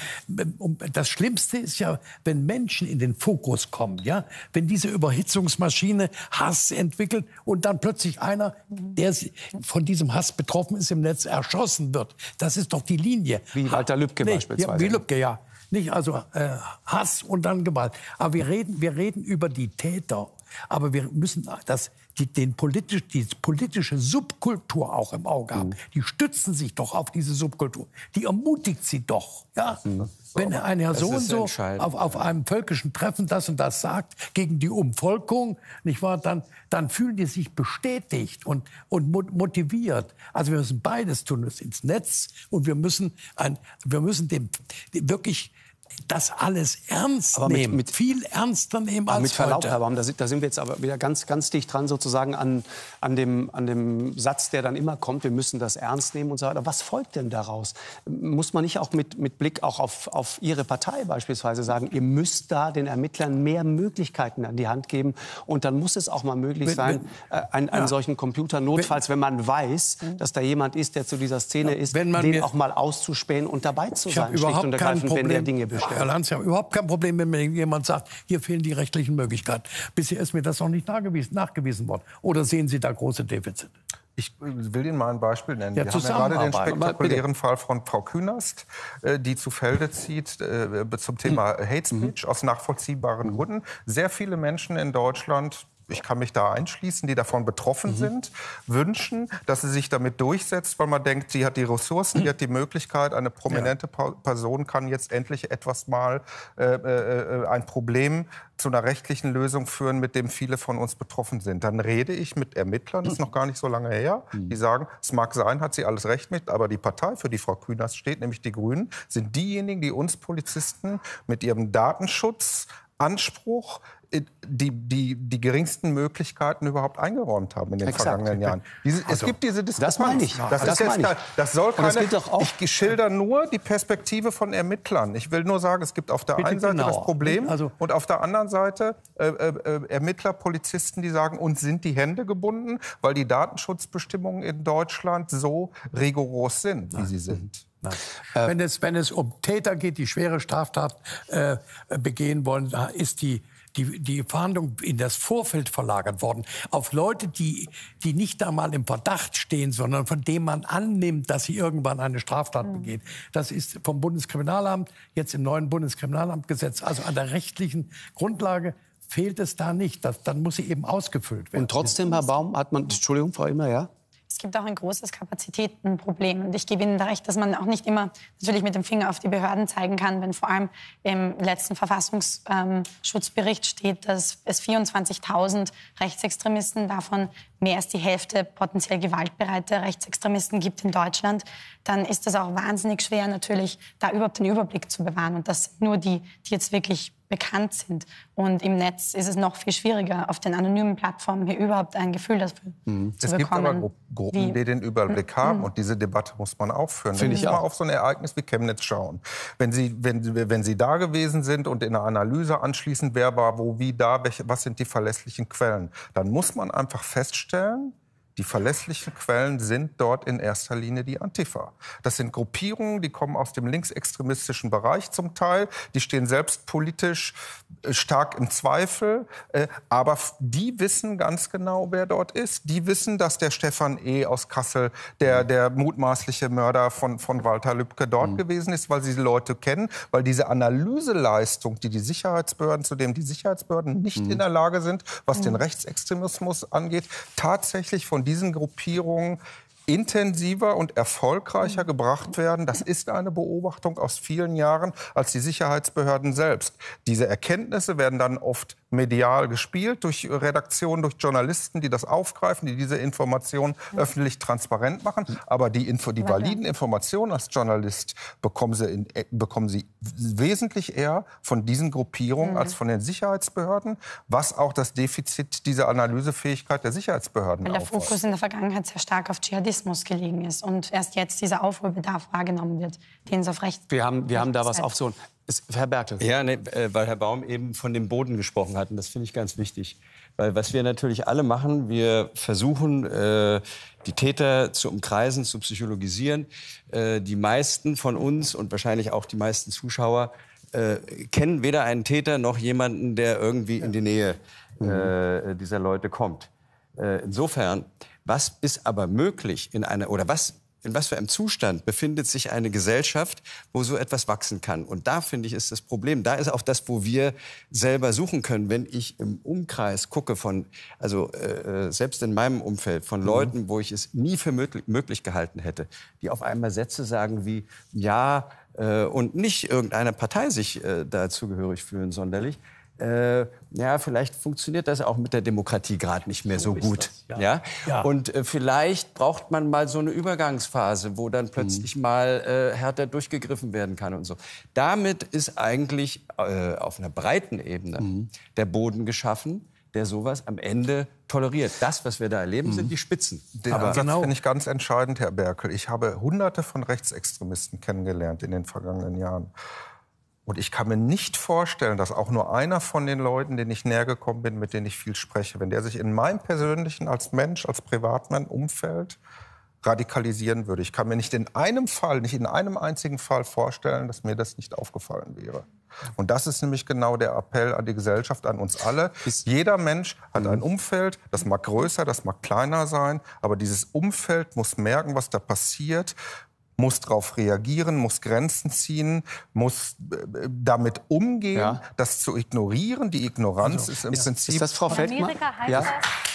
Das Schlimmste ist ja, wenn Menschen in den Fokus kommen, ja, wenn diese Überhitzungsmaschine Hass entwickelt und dann plötzlich einer, der von diesem Hass betroffen ist, im Netz erschossen wird. Das ist doch die Linie. Wie Walter Lübcke nee, beispielsweise. Ja, wie Lübcke, ja. Nicht also äh, Hass und dann Gewalt. Aber wir reden, wir reden über die Täter. Aber wir müssen das, die, den politisch, die politische Subkultur auch im Auge haben. Mhm. Die stützen sich doch auf diese Subkultur. Die ermutigt sie doch. Ja? Mhm. Wenn ein Herr so und so auf, auf einem völkischen Treffen das und das sagt gegen die Umvolkung, nicht wahr, dann, dann fühlen die sich bestätigt und, und motiviert. Also wir müssen beides tun, das ins Netz und wir müssen, ein, wir müssen dem, dem wirklich das alles ernst aber nehmen, mit, mit, viel ernster nehmen als mit Verlaub, heute. Herr Baum, da sind, da sind wir jetzt aber wieder ganz, ganz dicht dran sozusagen an, an, dem, an dem Satz, der dann immer kommt, wir müssen das ernst nehmen und so weiter. Was folgt denn daraus? Muss man nicht auch mit, mit Blick auch auf, auf Ihre Partei beispielsweise sagen, ihr müsst da den Ermittlern mehr Möglichkeiten an die Hand geben und dann muss es auch mal möglich wenn, sein, wenn, äh, einen, einen ja. solchen Computer notfalls, wenn, wenn man weiß, dass da jemand ist, der zu dieser Szene ja, ist, den mir, auch mal auszuspähen und dabei zu sein, schlicht und ergreifend, wenn der Dinge bestellt. Herr Lanz, ich habe überhaupt kein Problem, wenn mir jemand sagt, hier fehlen die rechtlichen Möglichkeiten. Bisher ist mir das noch nicht nachgewiesen, nachgewiesen worden. Oder sehen Sie da große Defizite? Ich will Ihnen mal ein Beispiel nennen. Ja, Wir haben ja gerade den spektakulären Fall von Frau Künast, die zu Felde zieht zum Thema Hate Speech aus nachvollziehbaren Gründen. Sehr viele Menschen in Deutschland, ich kann mich da einschließen, die davon betroffen mhm. sind, wünschen, dass sie sich damit durchsetzt, weil man denkt, sie hat die Ressourcen, die hat die Möglichkeit, eine prominente ja. Person kann jetzt endlich etwas mal äh, äh, ein Problem zu einer rechtlichen Lösung führen, mit dem viele von uns betroffen sind. Dann rede ich mit Ermittlern, das ist noch gar nicht so lange her, die sagen, es mag sein, hat sie alles recht mit, aber die Partei, für die Frau Künast steht, nämlich die Grünen, sind diejenigen, die uns Polizisten mit ihrem Datenschutzanspruch Die, die, die geringsten Möglichkeiten überhaupt eingeräumt haben in den Exakt. vergangenen Jahren. Diese, also, es gibt diese Diskrepanz. Das meine ich. Das, das, das, ist jetzt, das soll keine, das auch ich schilder nur die Perspektive von Ermittlern. Ich will nur sagen, es gibt auf der Bitte einen Seite genau. das Problem also, und auf der anderen Seite äh, äh, Ermittler, Polizisten, die sagen, uns sind die Hände gebunden, weil die Datenschutzbestimmungen in Deutschland so rigoros sind, wie Nein. sie sind. Nein. Äh, wenn, es, wenn es um Täter geht, die schwere Straftaten äh, begehen wollen, da ist die Die, die Fahndung in das Vorfeld verlagert worden. Auf Leute, die, die nicht einmal im Verdacht stehen, sondern von denen man annimmt, dass sie irgendwann eine Straftat mhm. begehen. Das ist vom Bundeskriminalamt, jetzt im neuen Bundeskriminalamtgesetz, also an der rechtlichen Grundlage fehlt es da nicht. Das, dann muss sie eben ausgefüllt werden. Und trotzdem, Herr Baum, hat man, Entschuldigung, Frau Immer, ja? Es gibt auch ein großes Kapazitätenproblem. Und ich gebe Ihnen da recht, dass man auch nicht immer natürlich mit dem Finger auf die Behörden zeigen kann, wenn vor allem im letzten Verfassungsschutzbericht steht, dass es vierundzwanzigtausend Rechtsextremisten, davon mehr als die Hälfte potenziell gewaltbereite Rechtsextremisten gibt in Deutschland. Dann ist das auch wahnsinnig schwer, natürlich da überhaupt den Überblick zu bewahren. Und das sind nur die, die jetzt wirklich bekannt sind. Und im Netz ist es noch viel schwieriger, auf den anonymen Plattformen hier überhaupt ein Gefühl dafür mhm. zu es bekommen. Es gibt aber Gruppen, wie, die den Überblick haben. Mhm. Und diese Debatte muss man auch führen. Finde ich auch. Mal auf so ein Ereignis wie Chemnitz schauen. Wenn Sie, wenn, wenn Sie da gewesen sind und in einer Analyse anschließend, wer war wo, wie, da, welche, was sind die verlässlichen Quellen, dann muss man einfach feststellen, die verlässlichen Quellen sind dort in erster Linie die Antifa. Das sind Gruppierungen, die kommen aus dem linksextremistischen Bereich zum Teil. Die stehen selbst politisch stark im Zweifel. Aber die wissen ganz genau, wer dort ist. Die wissen, dass der Stefan E. aus Kassel, der, der mutmaßliche Mörder von, von Walter Lübcke, dort mhm. gewesen ist, weil sie die Leute kennen. Weil diese Analyseleistung, die die Sicherheitsbehörden, zu dem die Sicherheitsbehörden nicht mhm. in der Lage sind, was mhm. den Rechtsextremismus angeht, tatsächlich von diesen Gruppierungen intensiver und erfolgreicher gebracht werden. Das ist eine Beobachtung aus vielen Jahren als die Sicherheitsbehörden selbst. Diese Erkenntnisse werden dann oft medial gespielt, durch Redaktionen, durch Journalisten, die das aufgreifen, die diese Informationen ja. öffentlich transparent machen. Aber die, Info, die validen Informationen als Journalist bekommen sie, in, bekommen sie wesentlich eher von diesen Gruppierungen mhm. als von den Sicherheitsbehörden, was auch das Defizit dieser Analysefähigkeit der Sicherheitsbehörden Weil der aufweist. Fokus in der Vergangenheit sehr stark auf Dschihadismus gelegen ist und erst jetzt dieser Aufholbedarf wahrgenommen wird, den es auf Recht... Wir haben, wir haben da was aufzuholen. Herr Berkel. Ja, nee, weil Herr Baum eben von dem Boden gesprochen hat. Und das finde ich ganz wichtig. Weil was wir natürlich alle machen, wir versuchen, äh, die Täter zu umkreisen, zu psychologisieren. Äh, die meisten von uns und wahrscheinlich auch die meisten Zuschauer äh, kennen weder einen Täter noch jemanden, der irgendwie in die Nähe äh, dieser Leute kommt. Äh, insofern, was ist aber möglich in einer, oder was... In was für einem Zustand befindet sich eine Gesellschaft, wo so etwas wachsen kann? Und da, finde ich, ist das Problem. Da ist auch das, wo wir selber suchen können. Wenn ich im Umkreis gucke von, also äh, selbst in meinem Umfeld, von Leuten, mhm. wo ich es nie für möglich, möglich gehalten hätte, die auf einmal Sätze sagen wie, ja, äh, und nicht irgendeiner Partei sich äh, dazugehörig fühlen sonderlich, Äh, ja, vielleicht funktioniert das auch mit der Demokratie gerade nicht mehr so, so gut. Das, ja. Ja? Ja. Und äh, vielleicht braucht man mal so eine Übergangsphase, wo dann plötzlich mhm. mal äh, härter durchgegriffen werden kann und so. Damit ist eigentlich äh, auf einer breiten Ebene mhm. der Boden geschaffen, der sowas am Ende toleriert. Das, was wir da erleben, mhm. sind die Spitzen. Den Aber Ansatz genau. finde ich ganz entscheidend, Herr Berkel. Ich habe Hunderte von Rechtsextremisten kennengelernt in den vergangenen Jahren. Und ich kann mir nicht vorstellen, dass auch nur einer von den Leuten, denen ich näher gekommen bin, mit denen ich viel spreche, wenn der sich in meinem persönlichen, als Mensch, als Privatmann, Umfeld radikalisieren würde. Ich kann mir nicht in einem Fall, nicht in einem einzigen Fall vorstellen, dass mir das nicht aufgefallen wäre. Und das ist nämlich genau der Appell an die Gesellschaft, an uns alle. Jeder Mensch hat ein Umfeld, das mag größer, das mag kleiner sein, aber dieses Umfeld muss merken, was da passiert, muss darauf reagieren, muss Grenzen ziehen, muss äh, damit umgehen, ja. das zu ignorieren. Die Ignoranz also, ist im ist, Prinzip... Ist das Frau Feldmann? Amerika heißt ja. das?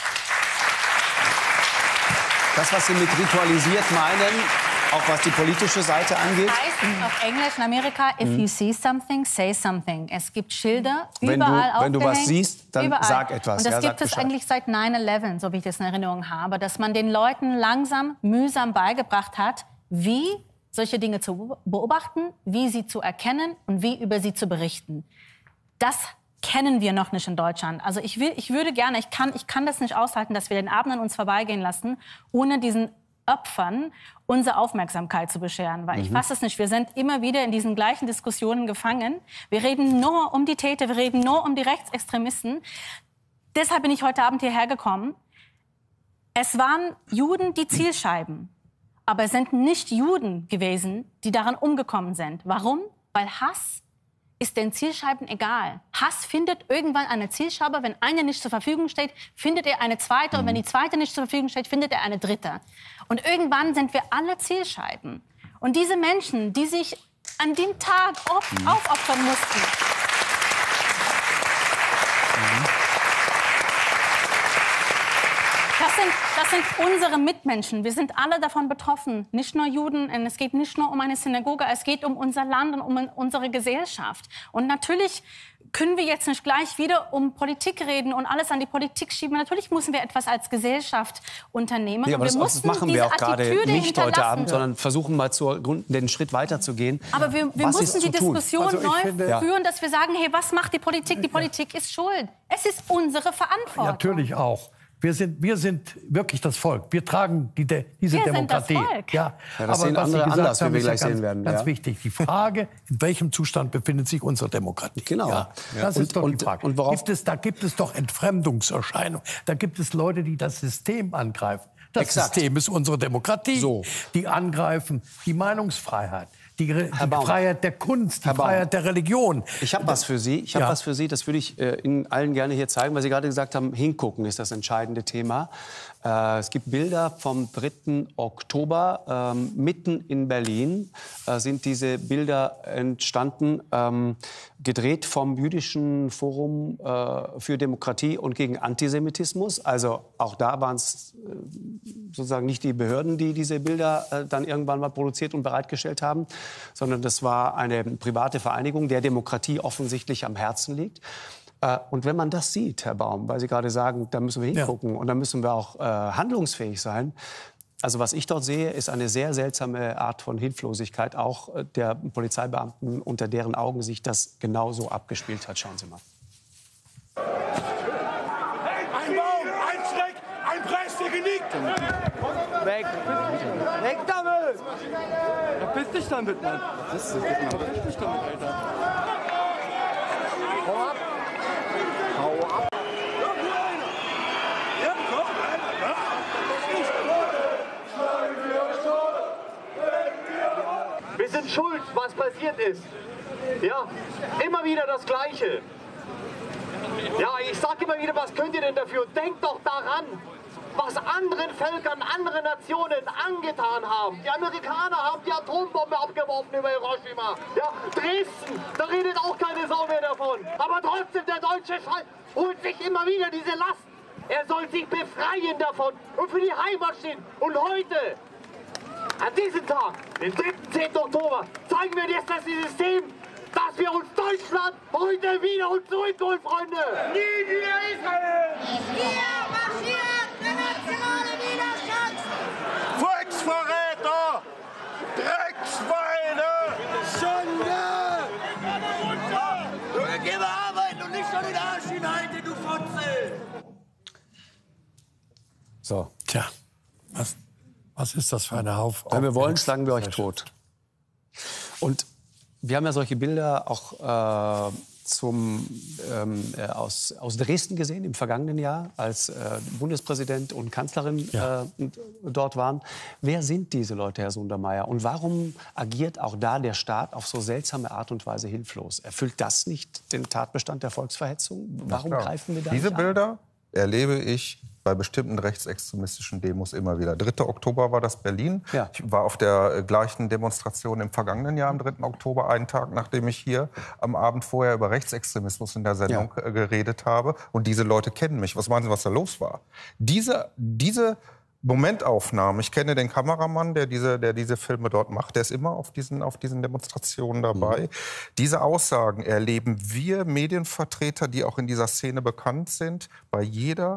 Das, was Sie mit ritualisiert meinen, auch was die politische Seite angeht? Das heißt auf Englisch in Amerika, if mhm. you see something, say something. Es gibt Schilder wenn überall du, Wenn du was siehst, dann überall. sag etwas. Und das ja, gibt es eigentlich seit nine eleven, so wie ich das in Erinnerung habe, dass man den Leuten langsam, mühsam beigebracht hat, wie solche Dinge zu beobachten, wie sie zu erkennen und wie über sie zu berichten. Das kennen wir noch nicht in Deutschland. Also ich, will, ich würde gerne, ich kann, ich kann das nicht aushalten, dass wir den Abend an uns vorbeigehen lassen, ohne diesen Opfern unsere Aufmerksamkeit zu bescheren. Weil mhm. ich fasse es nicht, wir sind immer wieder in diesen gleichen Diskussionen gefangen. Wir reden nur um die Täter, wir reden nur um die Rechtsextremisten. Deshalb bin ich heute Abend hierher gekommen. Es waren Juden die Zielscheiben. Aber es sind nicht Juden gewesen, die daran umgekommen sind. Warum? Weil Hass ist den Zielscheiben egal. Hass findet irgendwann eine Zielscheibe. Wenn eine nicht zur Verfügung steht, findet er eine zweite. Und wenn die zweite nicht zur Verfügung steht, findet er eine dritte. Und irgendwann sind wir alle Zielscheiben. Und diese Menschen, die sich an dem Tag auf, mhm. aufopfern mussten... Mhm. Das sind, das sind unsere Mitmenschen. Wir sind alle davon betroffen. Nicht nur Juden. Und es geht nicht nur um eine Synagoge. Es geht um unser Land und um unsere Gesellschaft. Und natürlich können wir jetzt nicht gleich wieder um Politik reden und alles an die Politik schieben. Natürlich müssen wir etwas als Gesellschaft unternehmen. Ja, aber wir das, das machen wir auch gerade nicht heute Abend, sondern versuchen mal zu, den Schritt weiterzugehen. Aber wir, wir müssen die Diskussion also neu finde, führen, dass wir sagen, hey, was macht die Politik? Die Politik ist schuld. Es ist unsere Verantwortung. Natürlich auch. Wir sind, wir sind wirklich das Volk. Wir tragen die, de, diese wir Demokratie. Sind das Volk. Ja, ja, das sehen andere anders, wie wir gleich sehen werden. Ganz ja. wichtig. Die Frage, in welchem Zustand befindet sich unsere Demokratie? Genau. Ja, das und, ist doch und, die Frage. Und worauf gibt es, da gibt es doch Entfremdungserscheinungen. Da gibt es Leute, die das System angreifen. Das Exakt. System ist unsere Demokratie. So. Die angreifen die Meinungsfreiheit. Die, die Freiheit der Kunst, die Herr Freiheit Baum. der Religion. Ich habe was für Sie. Ich habe ja. was für Sie. Das würde ich äh, Ihnen allen gerne hier zeigen, weil Sie gerade gesagt haben, hingucken ist das entscheidende Thema. Äh, es gibt Bilder vom dritten Oktober. Ähm, mitten in Berlin äh, sind diese Bilder entstanden, ähm, gedreht vom Jüdischen Forum äh, für Demokratie und gegen Antisemitismus. Also auch da waren es äh, sozusagen nicht die Behörden, die diese Bilder äh, dann irgendwann mal produziert und bereitgestellt haben, sondern das war eine private Vereinigung, der Demokratie offensichtlich am Herzen liegt. Äh, und wenn man das sieht, Herr Baum, weil Sie gerade sagen, da müssen wir hingucken ja. und da müssen wir auch äh, handlungsfähig sein. Also was ich dort sehe, ist eine sehr seltsame Art von Hilflosigkeit, auch der Polizeibeamten, unter deren Augen sich das genauso abgespielt hat. Schauen Sie mal. Ein Baum, ein Schreck, ein Preis, der Genick. Weg. Weg damit. Verpiss dich damit, Mann. Verpiss dich damit, Verpiss dich damit, Alter. Hau ab. Hau ab. Ja, komm. Wir sind schuld, was passiert ist. Ja, immer wieder das Gleiche. Ja, ich sag immer wieder, was könnt ihr denn dafür? Denkt doch daran, was anderen Völkern, anderen Nationen angetan haben. Die Amerikaner haben die Atombombe abgeworfen über Hiroshima. Ja, Dresden, da redet auch keine Sau mehr davon. Aber trotzdem, der deutsche Schall holt sich immer wieder diese Last. Er soll sich befreien davon und für die Heimat stehen. Und heute, an diesem Tag, den dritten zehnten Oktober, zeigen wir jetzt das System, dass wir uns Deutschland heute wieder und zurückholen, Freunde. Nie wieder Israel! Hier marschiert der nationale Widerstand! Volksverräter! Dreckschweine! Schande! Junge, geh mal arbeiten und nicht schon den Arsch hinhalten, du Fotze! So. Tja, was, was ist das für eine Haufen? Wenn wir wollen, schlagen wir euch tot. Und wir haben ja solche Bilder auch äh, zum, ähm, äh, aus, aus Dresden gesehen im vergangenen Jahr, als äh, Bundespräsident und Kanzlerin ja. äh, dort waren. Wer sind diese Leute, Herr Sundermeier? Und warum agiert auch da der Staat auf so seltsame Art und Weise hilflos? Erfüllt das nicht den Tatbestand der Volksverhetzung? Warum greifen wir da Diese nicht an? Bilder erlebe ich bei bestimmten rechtsextremistischen Demos immer wieder. dritter Oktober war das Berlin. Ja. Ich war auf der gleichen Demonstration im vergangenen Jahr, am dritten Oktober, einen Tag, nachdem ich hier am Abend vorher über Rechtsextremismus in der Sendung ja. geredet habe. Und diese Leute kennen mich. Was meinen Sie, was da los war? Diese, diese Momentaufnahmen, ich kenne den Kameramann, der diese, der diese Filme dort macht, der ist immer auf diesen, auf diesen Demonstrationen dabei. Mhm. Diese Aussagen erleben wir Medienvertreter, die auch in dieser Szene bekannt sind, bei jeder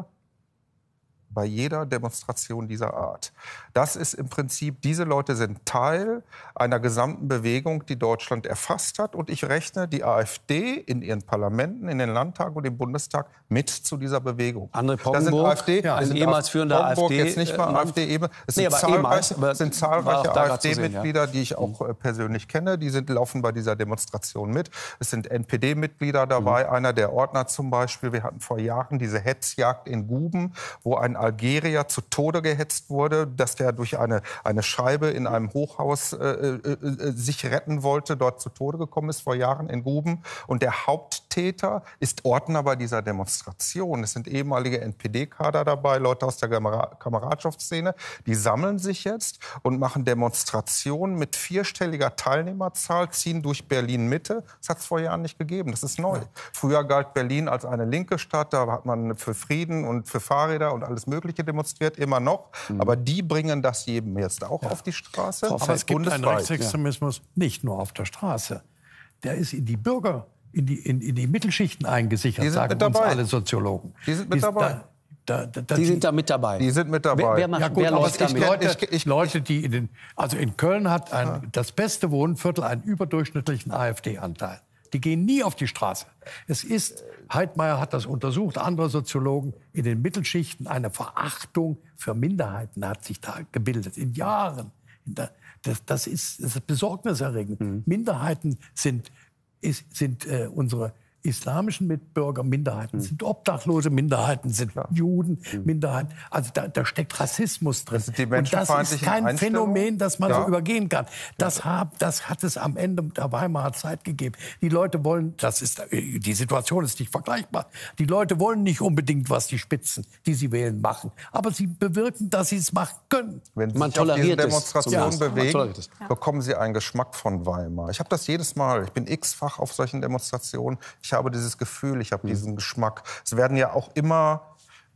bei jeder Demonstration dieser Art. Das ist im Prinzip, diese Leute sind Teil einer gesamten Bewegung, die Deutschland erfasst hat. Und ich rechne die AfD in ihren Parlamenten, in den Landtagen und im Bundestag mit zu dieser Bewegung. André Poggenburg, AfD, ja, ein ehemals führender AfD. Jetzt nicht mal AfD-Ebene. Es sind nee, zahlreiche, ehemals, sind zahlreiche AfD-Mitglieder, ja. die ich auch äh, persönlich kenne. Die sind, laufen bei dieser Demonstration mit. Es sind N P D-Mitglieder dabei. Mhm. Einer der Ordner zum Beispiel. Wir hatten vor Jahren diese Hetzjagd in Guben, wo ein Algerier zu Tode gehetzt wurde, dass der durch eine, eine Scheibe in einem Hochhaus äh, äh, sich retten wollte, dort zu Tode gekommen ist vor Jahren in Guben. Und der Haupttäter ist Ordner bei dieser Demonstration. Es sind ehemalige N P D-Kader dabei, Leute aus der Kameradschaftsszene. Die sammeln sich jetzt und machen Demonstrationen mit vierstelliger Teilnehmerzahl, ziehen durch Berlin-Mitte. Das hat es vor Jahren nicht gegeben. Das ist neu. Früher galt Berlin als eine linke Stadt. Da hat man für Frieden und für Fahrräder und alles Mögliche demonstriert, immer noch. Mhm. Aber die bringen das jedem jetzt auch ja. auf die Straße. Aber es gibt einen Rechtsextremismus ja. nicht nur auf der Straße. Der ist in die Bürger, in die, in, in die Mittelschichten eingesichert, sagen uns alle Soziologen. Die sind mit dabei. Da, da, da, die sind da mit dabei. Die sind mit dabei. Wer, wer macht, ja gut, wer aber ich, Leute, ich, ich, Leute, die in den, also in Köln hat ein, ja. das beste Wohnviertel einen überdurchschnittlichen AfD-Anteil. Die gehen nie auf die Straße. Es ist, Heidmeier hat das untersucht, andere Soziologen, in den Mittelschichten eine Verachtung für Minderheiten hat sich da gebildet, in Jahren. Das, das, ist, das ist besorgniserregend. Mhm. Minderheiten sind, ist, sind äh, unsere islamischen Mitbürger, Minderheiten, mhm. sind obdachlose Minderheiten, sind ja. Juden, mhm. Minderheiten. Also da, da steckt Rassismus drin. Das die und das ist kein Phänomen, das man ja. so übergehen kann. Das, hab, das hat es am Ende der Weimarer Zeit gegeben. Die Leute wollen, das ist, die Situation ist nicht vergleichbar. Die Leute wollen nicht unbedingt, was die Spitzen, die sie wählen, machen. Aber sie bewirken, dass sie es machen können. Wenn sie man sich auf diese Demonstration es. bewegen, ja. bekommen sie einen Geschmack von Weimar. Ich habe das jedes Mal. Ich bin x-fach auf solchen Demonstrationen. Ich habe dieses Gefühl, ich habe mhm. diesen Geschmack. Es werden ja auch immer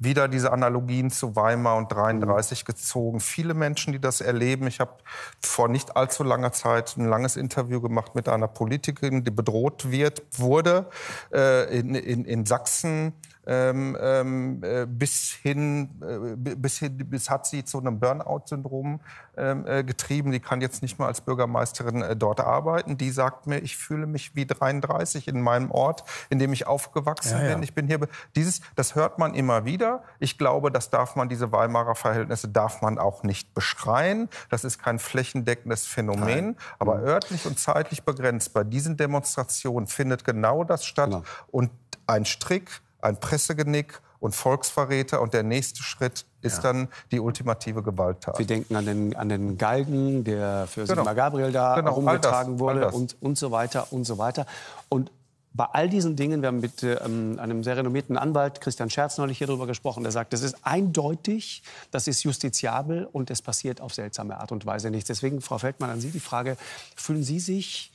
wieder diese Analogien zu Weimar und dreiunddreißig gezogen. Viele Menschen, die das erleben. Ich habe vor nicht allzu langer Zeit ein langes Interview gemacht mit einer Politikerin, die bedroht wird, wurde äh, in, in, in Sachsen. Ähm, ähm, äh, bis hin, äh, bis hin, bis hat sie zu einem Burnout-Syndrom ähm, äh, getrieben. Die kann jetzt nicht mehr als Bürgermeisterin äh, dort arbeiten. Die sagt mir, ich fühle mich wie dreiunddreißig in meinem Ort, in dem ich aufgewachsen Ja, ja. bin. Ich bin hier. Dieses, das hört man immer wieder. Ich glaube, das darf man, diese Weimarer Verhältnisse darf man auch nicht beschreien. Das ist kein flächendeckendes Phänomen. Nein. Aber örtlich und zeitlich begrenzt bei diesen Demonstrationen findet genau das statt. Genau. Und ein Strick, ein Pressegenick und Volksverräter. Und der nächste Schritt ist ja. dann die ultimative Gewalttat. Wir denken an den, an den Galgen, der für genau. Sigmar Gabriel da genau. herumgetragen all das, wurde all und, und so weiter und so weiter. Und bei all diesen Dingen, wir haben mit ähm, einem sehr renommierten Anwalt, Christian Scherz, neulich hier drüber gesprochen, der sagt, das ist eindeutig, das ist justiziabel und es passiert auf seltsame Art und Weise nichts. Deswegen, Frau Feldmann, an Sie die Frage, fühlen Sie sich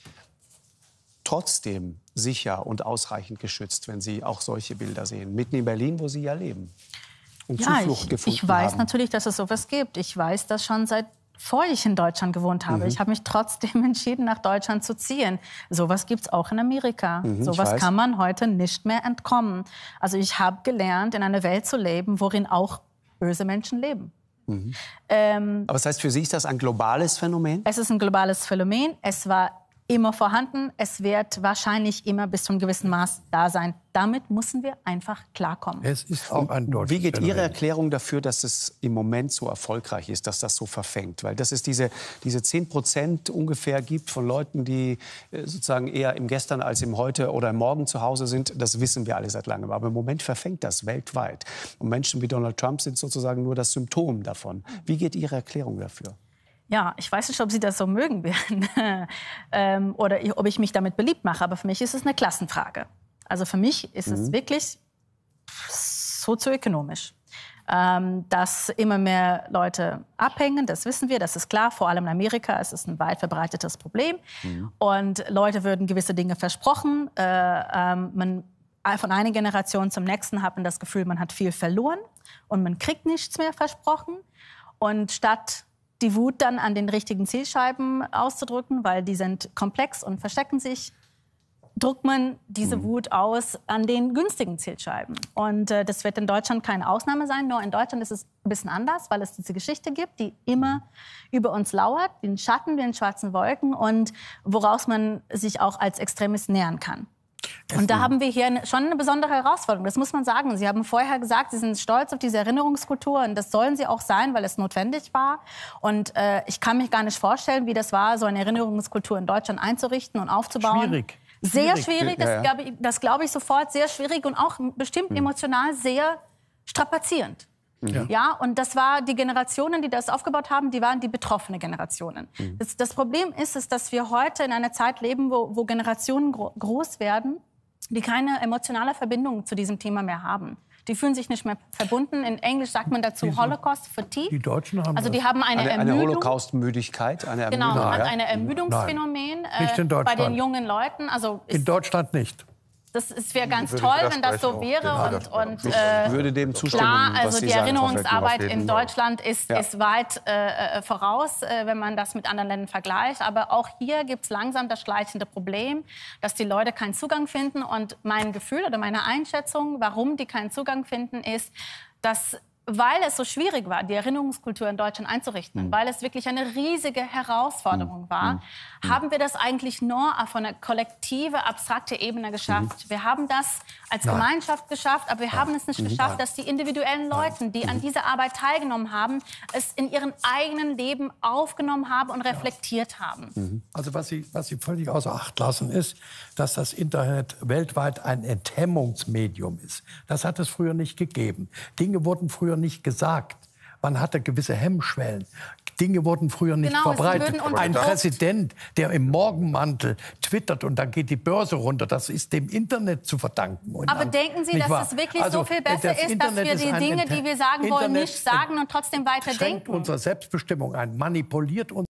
trotzdem sicher und ausreichend geschützt, wenn Sie auch solche Bilder sehen, mitten in Berlin, wo Sie ja leben und ja, Zuflucht ich, gefunden ich weiß haben. natürlich, dass es sowas gibt. Ich weiß das schon seit bevor ich in Deutschland gewohnt habe. Mhm. Ich habe mich trotzdem entschieden, nach Deutschland zu ziehen. Sowas gibt es auch in Amerika. Mhm, Sowas kann man heute nicht mehr entkommen. Also ich habe gelernt, in einer Welt zu leben, worin auch böse Menschen leben. Mhm. Ähm, Aber das heißt, für Sie ist das ein globales Phänomen? Es ist ein globales Phänomen. Es war immer vorhanden. Es wird wahrscheinlich immer bis zu einem gewissen Maß da sein. Damit müssen wir einfach klarkommen. Es ist auch ein deutsches Wie geht Phänomen. Ihre Erklärung dafür, dass es im Moment so erfolgreich ist, dass das so verfängt? Weil das ist diese, diese zehn Prozent ungefähr gibt von Leuten, die äh, sozusagen eher im Gestern als im Heute oder im Morgen zu Hause sind. Das wissen wir alle seit langem. Aber im Moment verfängt das weltweit. Und Menschen wie Donald Trump sind sozusagen nur das Symptom davon. Wie geht Ihre Erklärung dafür? Ja, ich weiß nicht, ob Sie das so mögen werden ähm, oder ich, ob ich mich damit beliebt mache, aber für mich ist es eine Klassenfrage. Also für mich ist mhm. es wirklich sozioökonomisch. Ähm, dass immer mehr Leute abhängen, das wissen wir, das ist klar. Vor allem in Amerika ist es ein weit verbreitetes Problem. Mhm. Und Leute würden gewisse Dinge versprochen. Äh, ähm, man, von einer Generation zum nächsten hat man das Gefühl, man hat viel verloren und man kriegt nichts mehr versprochen. Und statt die Wut dann an den richtigen Zielscheiben auszudrücken, weil die sind komplex und verstecken sich, drückt man diese Wut aus an den günstigen Zielscheiben. Und äh, das wird in Deutschland keine Ausnahme sein. Nur in Deutschland ist es ein bisschen anders, weil es diese Geschichte gibt, die immer über uns lauert, den Schatten, den schwarzen Wolken und woraus man sich auch als Extremist nähern kann. Und da haben wir hier schon eine besondere Herausforderung. Das muss man sagen. Sie haben vorher gesagt, Sie sind stolz auf diese Erinnerungskultur. Und das sollen Sie auch sein, weil es notwendig war. Und äh, ich kann mich gar nicht vorstellen, wie das war, so eine Erinnerungskultur in Deutschland einzurichten und aufzubauen. Schwierig. Sehr schwierig. Das, ja, ja. glaube ich, das glaube ich sofort. Sehr schwierig und auch bestimmt Mhm. emotional sehr strapazierend. Ja. Ja, und das war die Generationen, die das aufgebaut haben, die waren die betroffenen Generationen. Mhm. Das, das Problem ist, ist, dass wir heute in einer Zeit leben, wo, wo Generationen gro groß werden, die keine emotionale Verbindung zu diesem Thema mehr haben. Die fühlen sich nicht mehr verbunden. In Englisch sagt man dazu Wieso? Holocaust Fatigue. Die Deutschen haben Also die das. haben eine, Eine, eine Ermüdung. Holocaust-Müdigkeit, eine Genau, Ermüdung, man ja? hat ein Ermüdungsphänomen Nicht in äh, bei den Deutschland. jungen Leuten. Also In ist, Deutschland nicht. das es wäre ganz Würde ich toll, wenn das so widersprechen auch. wäre. Dem Und, und widersprechen. äh, Ich würde dem zustimmen, klar, was also Sie die sagen, Frau Feldmann. Erinnerungsarbeit Auf jeden in Fall. Deutschland ist, Ja. ist weit äh, voraus, äh, wenn man das mit anderen Ländern vergleicht. Aber auch hier gibt es langsam das schleichende Problem, dass die Leute keinen Zugang finden. Und mein Gefühl oder meine Einschätzung, warum die keinen Zugang finden, ist, dass, weil es so schwierig war, die Erinnerungskultur in Deutschland einzurichten, mhm. weil es wirklich eine riesige Herausforderung mhm. war, mhm. haben wir das eigentlich nur auf eine kollektive, abstrakte Ebene geschafft. Mhm. Wir haben das als Nein. Gemeinschaft geschafft, aber wir haben es nicht Mhm. geschafft, Nein. dass die individuellen Leute, die an dieser Arbeit teilgenommen haben, es in ihrem eigenen Leben aufgenommen haben und reflektiert haben. Mhm. Also was Sie, was Sie völlig außer Acht lassen, ist, dass das Internet weltweit ein Enthemmungsmedium ist. Das hat es früher nicht gegeben. Dinge wurden früher nicht gesagt. Man hatte gewisse Hemmschwellen. Dinge wurden früher nicht Genau, sie verbreitet. würden unter Ein Druck- Präsident, der im Morgenmantel twittert und dann geht die Börse runter, das ist dem Internet zu verdanken. Und Aber dann- denken Sie, nicht dass wahr? es wirklich Also, so viel das besser ist, dass Internet wir ist die ein Dinge, Ent- die wir sagen wollen, Internet nicht sagen und trotzdem weiter schränkt denken? unsere Selbstbestimmung ein, manipuliert uns.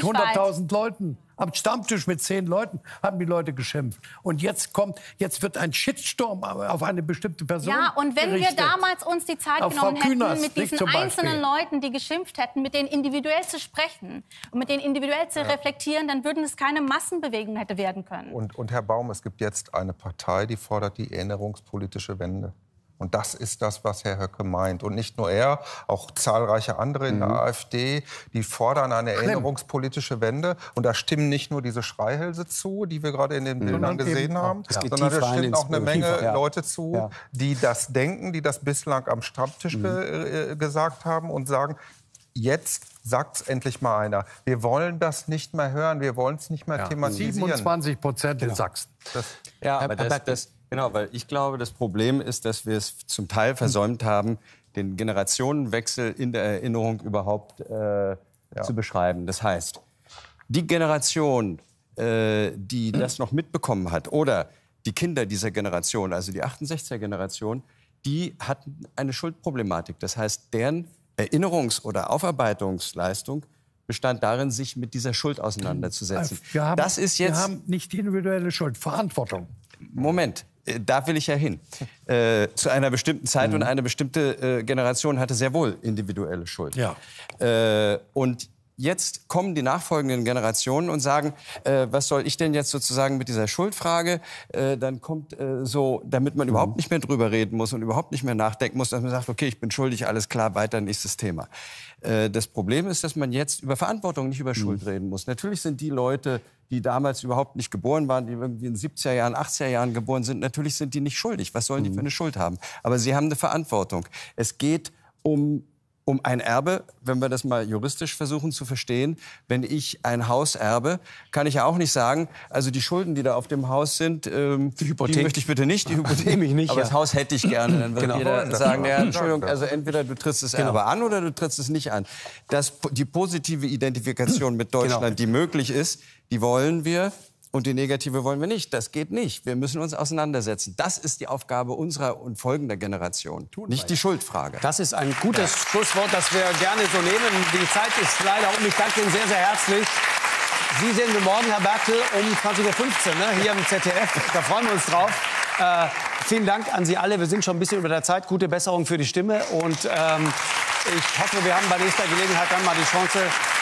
hunderttausend Leuten. Am Stammtisch mit zehn Leuten haben die Leute geschimpft. Und jetzt kommt, jetzt wird ein Shitstorm auf eine bestimmte Person Ja, und wenn gerichtet. wir damals uns die Zeit Auf genommen Frau Künast, hätten, mit nicht diesen zum einzelnen Beispiel. Leuten, die geschimpft hätten, mit denen individuell zu sprechen und mit denen individuell zu Ja. reflektieren, dann würden es keine Massenbewegung hätte werden können. Und, und Herr Baum, es gibt jetzt eine Partei, die fordert die erinnerungspolitische Wende. Und das ist das, was Herr Höcke meint. Und nicht nur er, auch zahlreiche andere in der AfD, die fordern eine erinnerungspolitische Wende. Und da stimmen nicht nur diese Schreihälse zu, die wir gerade in den Bildern gesehen haben, Es geht sondern tief da rein stimmen ins auch eine Bild. Menge Ja. Leute zu, Ja. die das denken, die das bislang am Stammtisch ge äh, gesagt haben und sagen, jetzt sagt's endlich mal einer. Wir wollen das nicht mehr hören, wir wollen es nicht mehr Ja. thematisieren. siebenundzwanzig Prozent in Sachsen. Das, Ja, aber das, das, genau, weil ich glaube, das Problem ist, dass wir es zum Teil versäumt haben, den Generationenwechsel in der Erinnerung überhaupt äh, zu beschreiben. Das heißt, die Generation, äh, die das noch mitbekommen hat, oder die Kinder dieser Generation, also die achtundsechziger-Generation, die hatten eine Schuldproblematik. Das heißt, deren Erinnerungs- oder Aufarbeitungsleistung bestand darin, sich mit dieser Schuld auseinanderzusetzen. Wir haben, das ist wir jetzt haben nicht die individuelle Schuld, Verantwortung. Moment, äh, da will ich ja hin. Äh, zu einer bestimmten Zeit und eine bestimmte äh, Generation hatte sehr wohl individuelle Schuld. Ja. Äh, und jetzt kommen die nachfolgenden Generationen und sagen, äh, was soll ich denn jetzt sozusagen mit dieser Schuldfrage? Äh, dann kommt äh, so, damit man überhaupt nicht mehr drüber reden muss und überhaupt nicht mehr nachdenken muss, dass man sagt, okay, ich bin schuldig, alles klar, weiter, nächstes Thema. Äh, das Problem ist, dass man jetzt über Verantwortung, nicht über Schuld reden muss. Natürlich sind die Leute, die damals überhaupt nicht geboren waren, die irgendwie in den siebziger Jahren, achtziger Jahren geboren sind, natürlich sind die nicht schuldig. Was sollen die für eine Schuld haben? Aber sie haben eine Verantwortung. Es geht um um ein Erbe, wenn wir das mal juristisch versuchen zu verstehen. Wenn ich ein Haus erbe, kann ich ja auch nicht sagen, also die Schulden, die da auf dem Haus sind, ähm, die, Hypothek. die möchte ich bitte nicht, die Hypothek Nehme ich nicht, aber ja. das Haus hätte ich gerne. Dann wird Genau. jeder Das sagen, war- ja, Entschuldigung, also entweder du trittst das Genau. Erbe an oder du trittst es nicht an. Das, die positive Identifikation mit Deutschland, Genau. die möglich ist, die wollen wir. Und die negative wollen wir nicht. Das geht nicht. Wir müssen uns auseinandersetzen. Das ist die Aufgabe unserer und folgender Generation. Nicht die Schuldfrage. Das ist ein gutes Schlusswort, das wir gerne so nehmen. Die Zeit ist leider um. Ich danke Ihnen sehr, sehr herzlich. Sie sehen wir morgen, Herr Bertel, um zwanzig Uhr fünfzehn ne, hier im Z D F. Da freuen wir uns drauf. Äh, vielen Dank an Sie alle. Wir sind schon ein bisschen über der Zeit. Gute Besserung für die Stimme. Und ähm, ich hoffe, wir haben bei nächster Gelegenheit dann mal die Chance,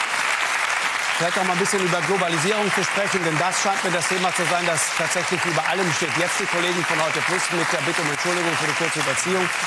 vielleicht auch mal ein bisschen über Globalisierung zu sprechen, denn das scheint mir das Thema zu sein, das tatsächlich über allem steht. Jetzt die Kollegen von Heute Plus mit der Bitte um Entschuldigung für die kurze Überziehung.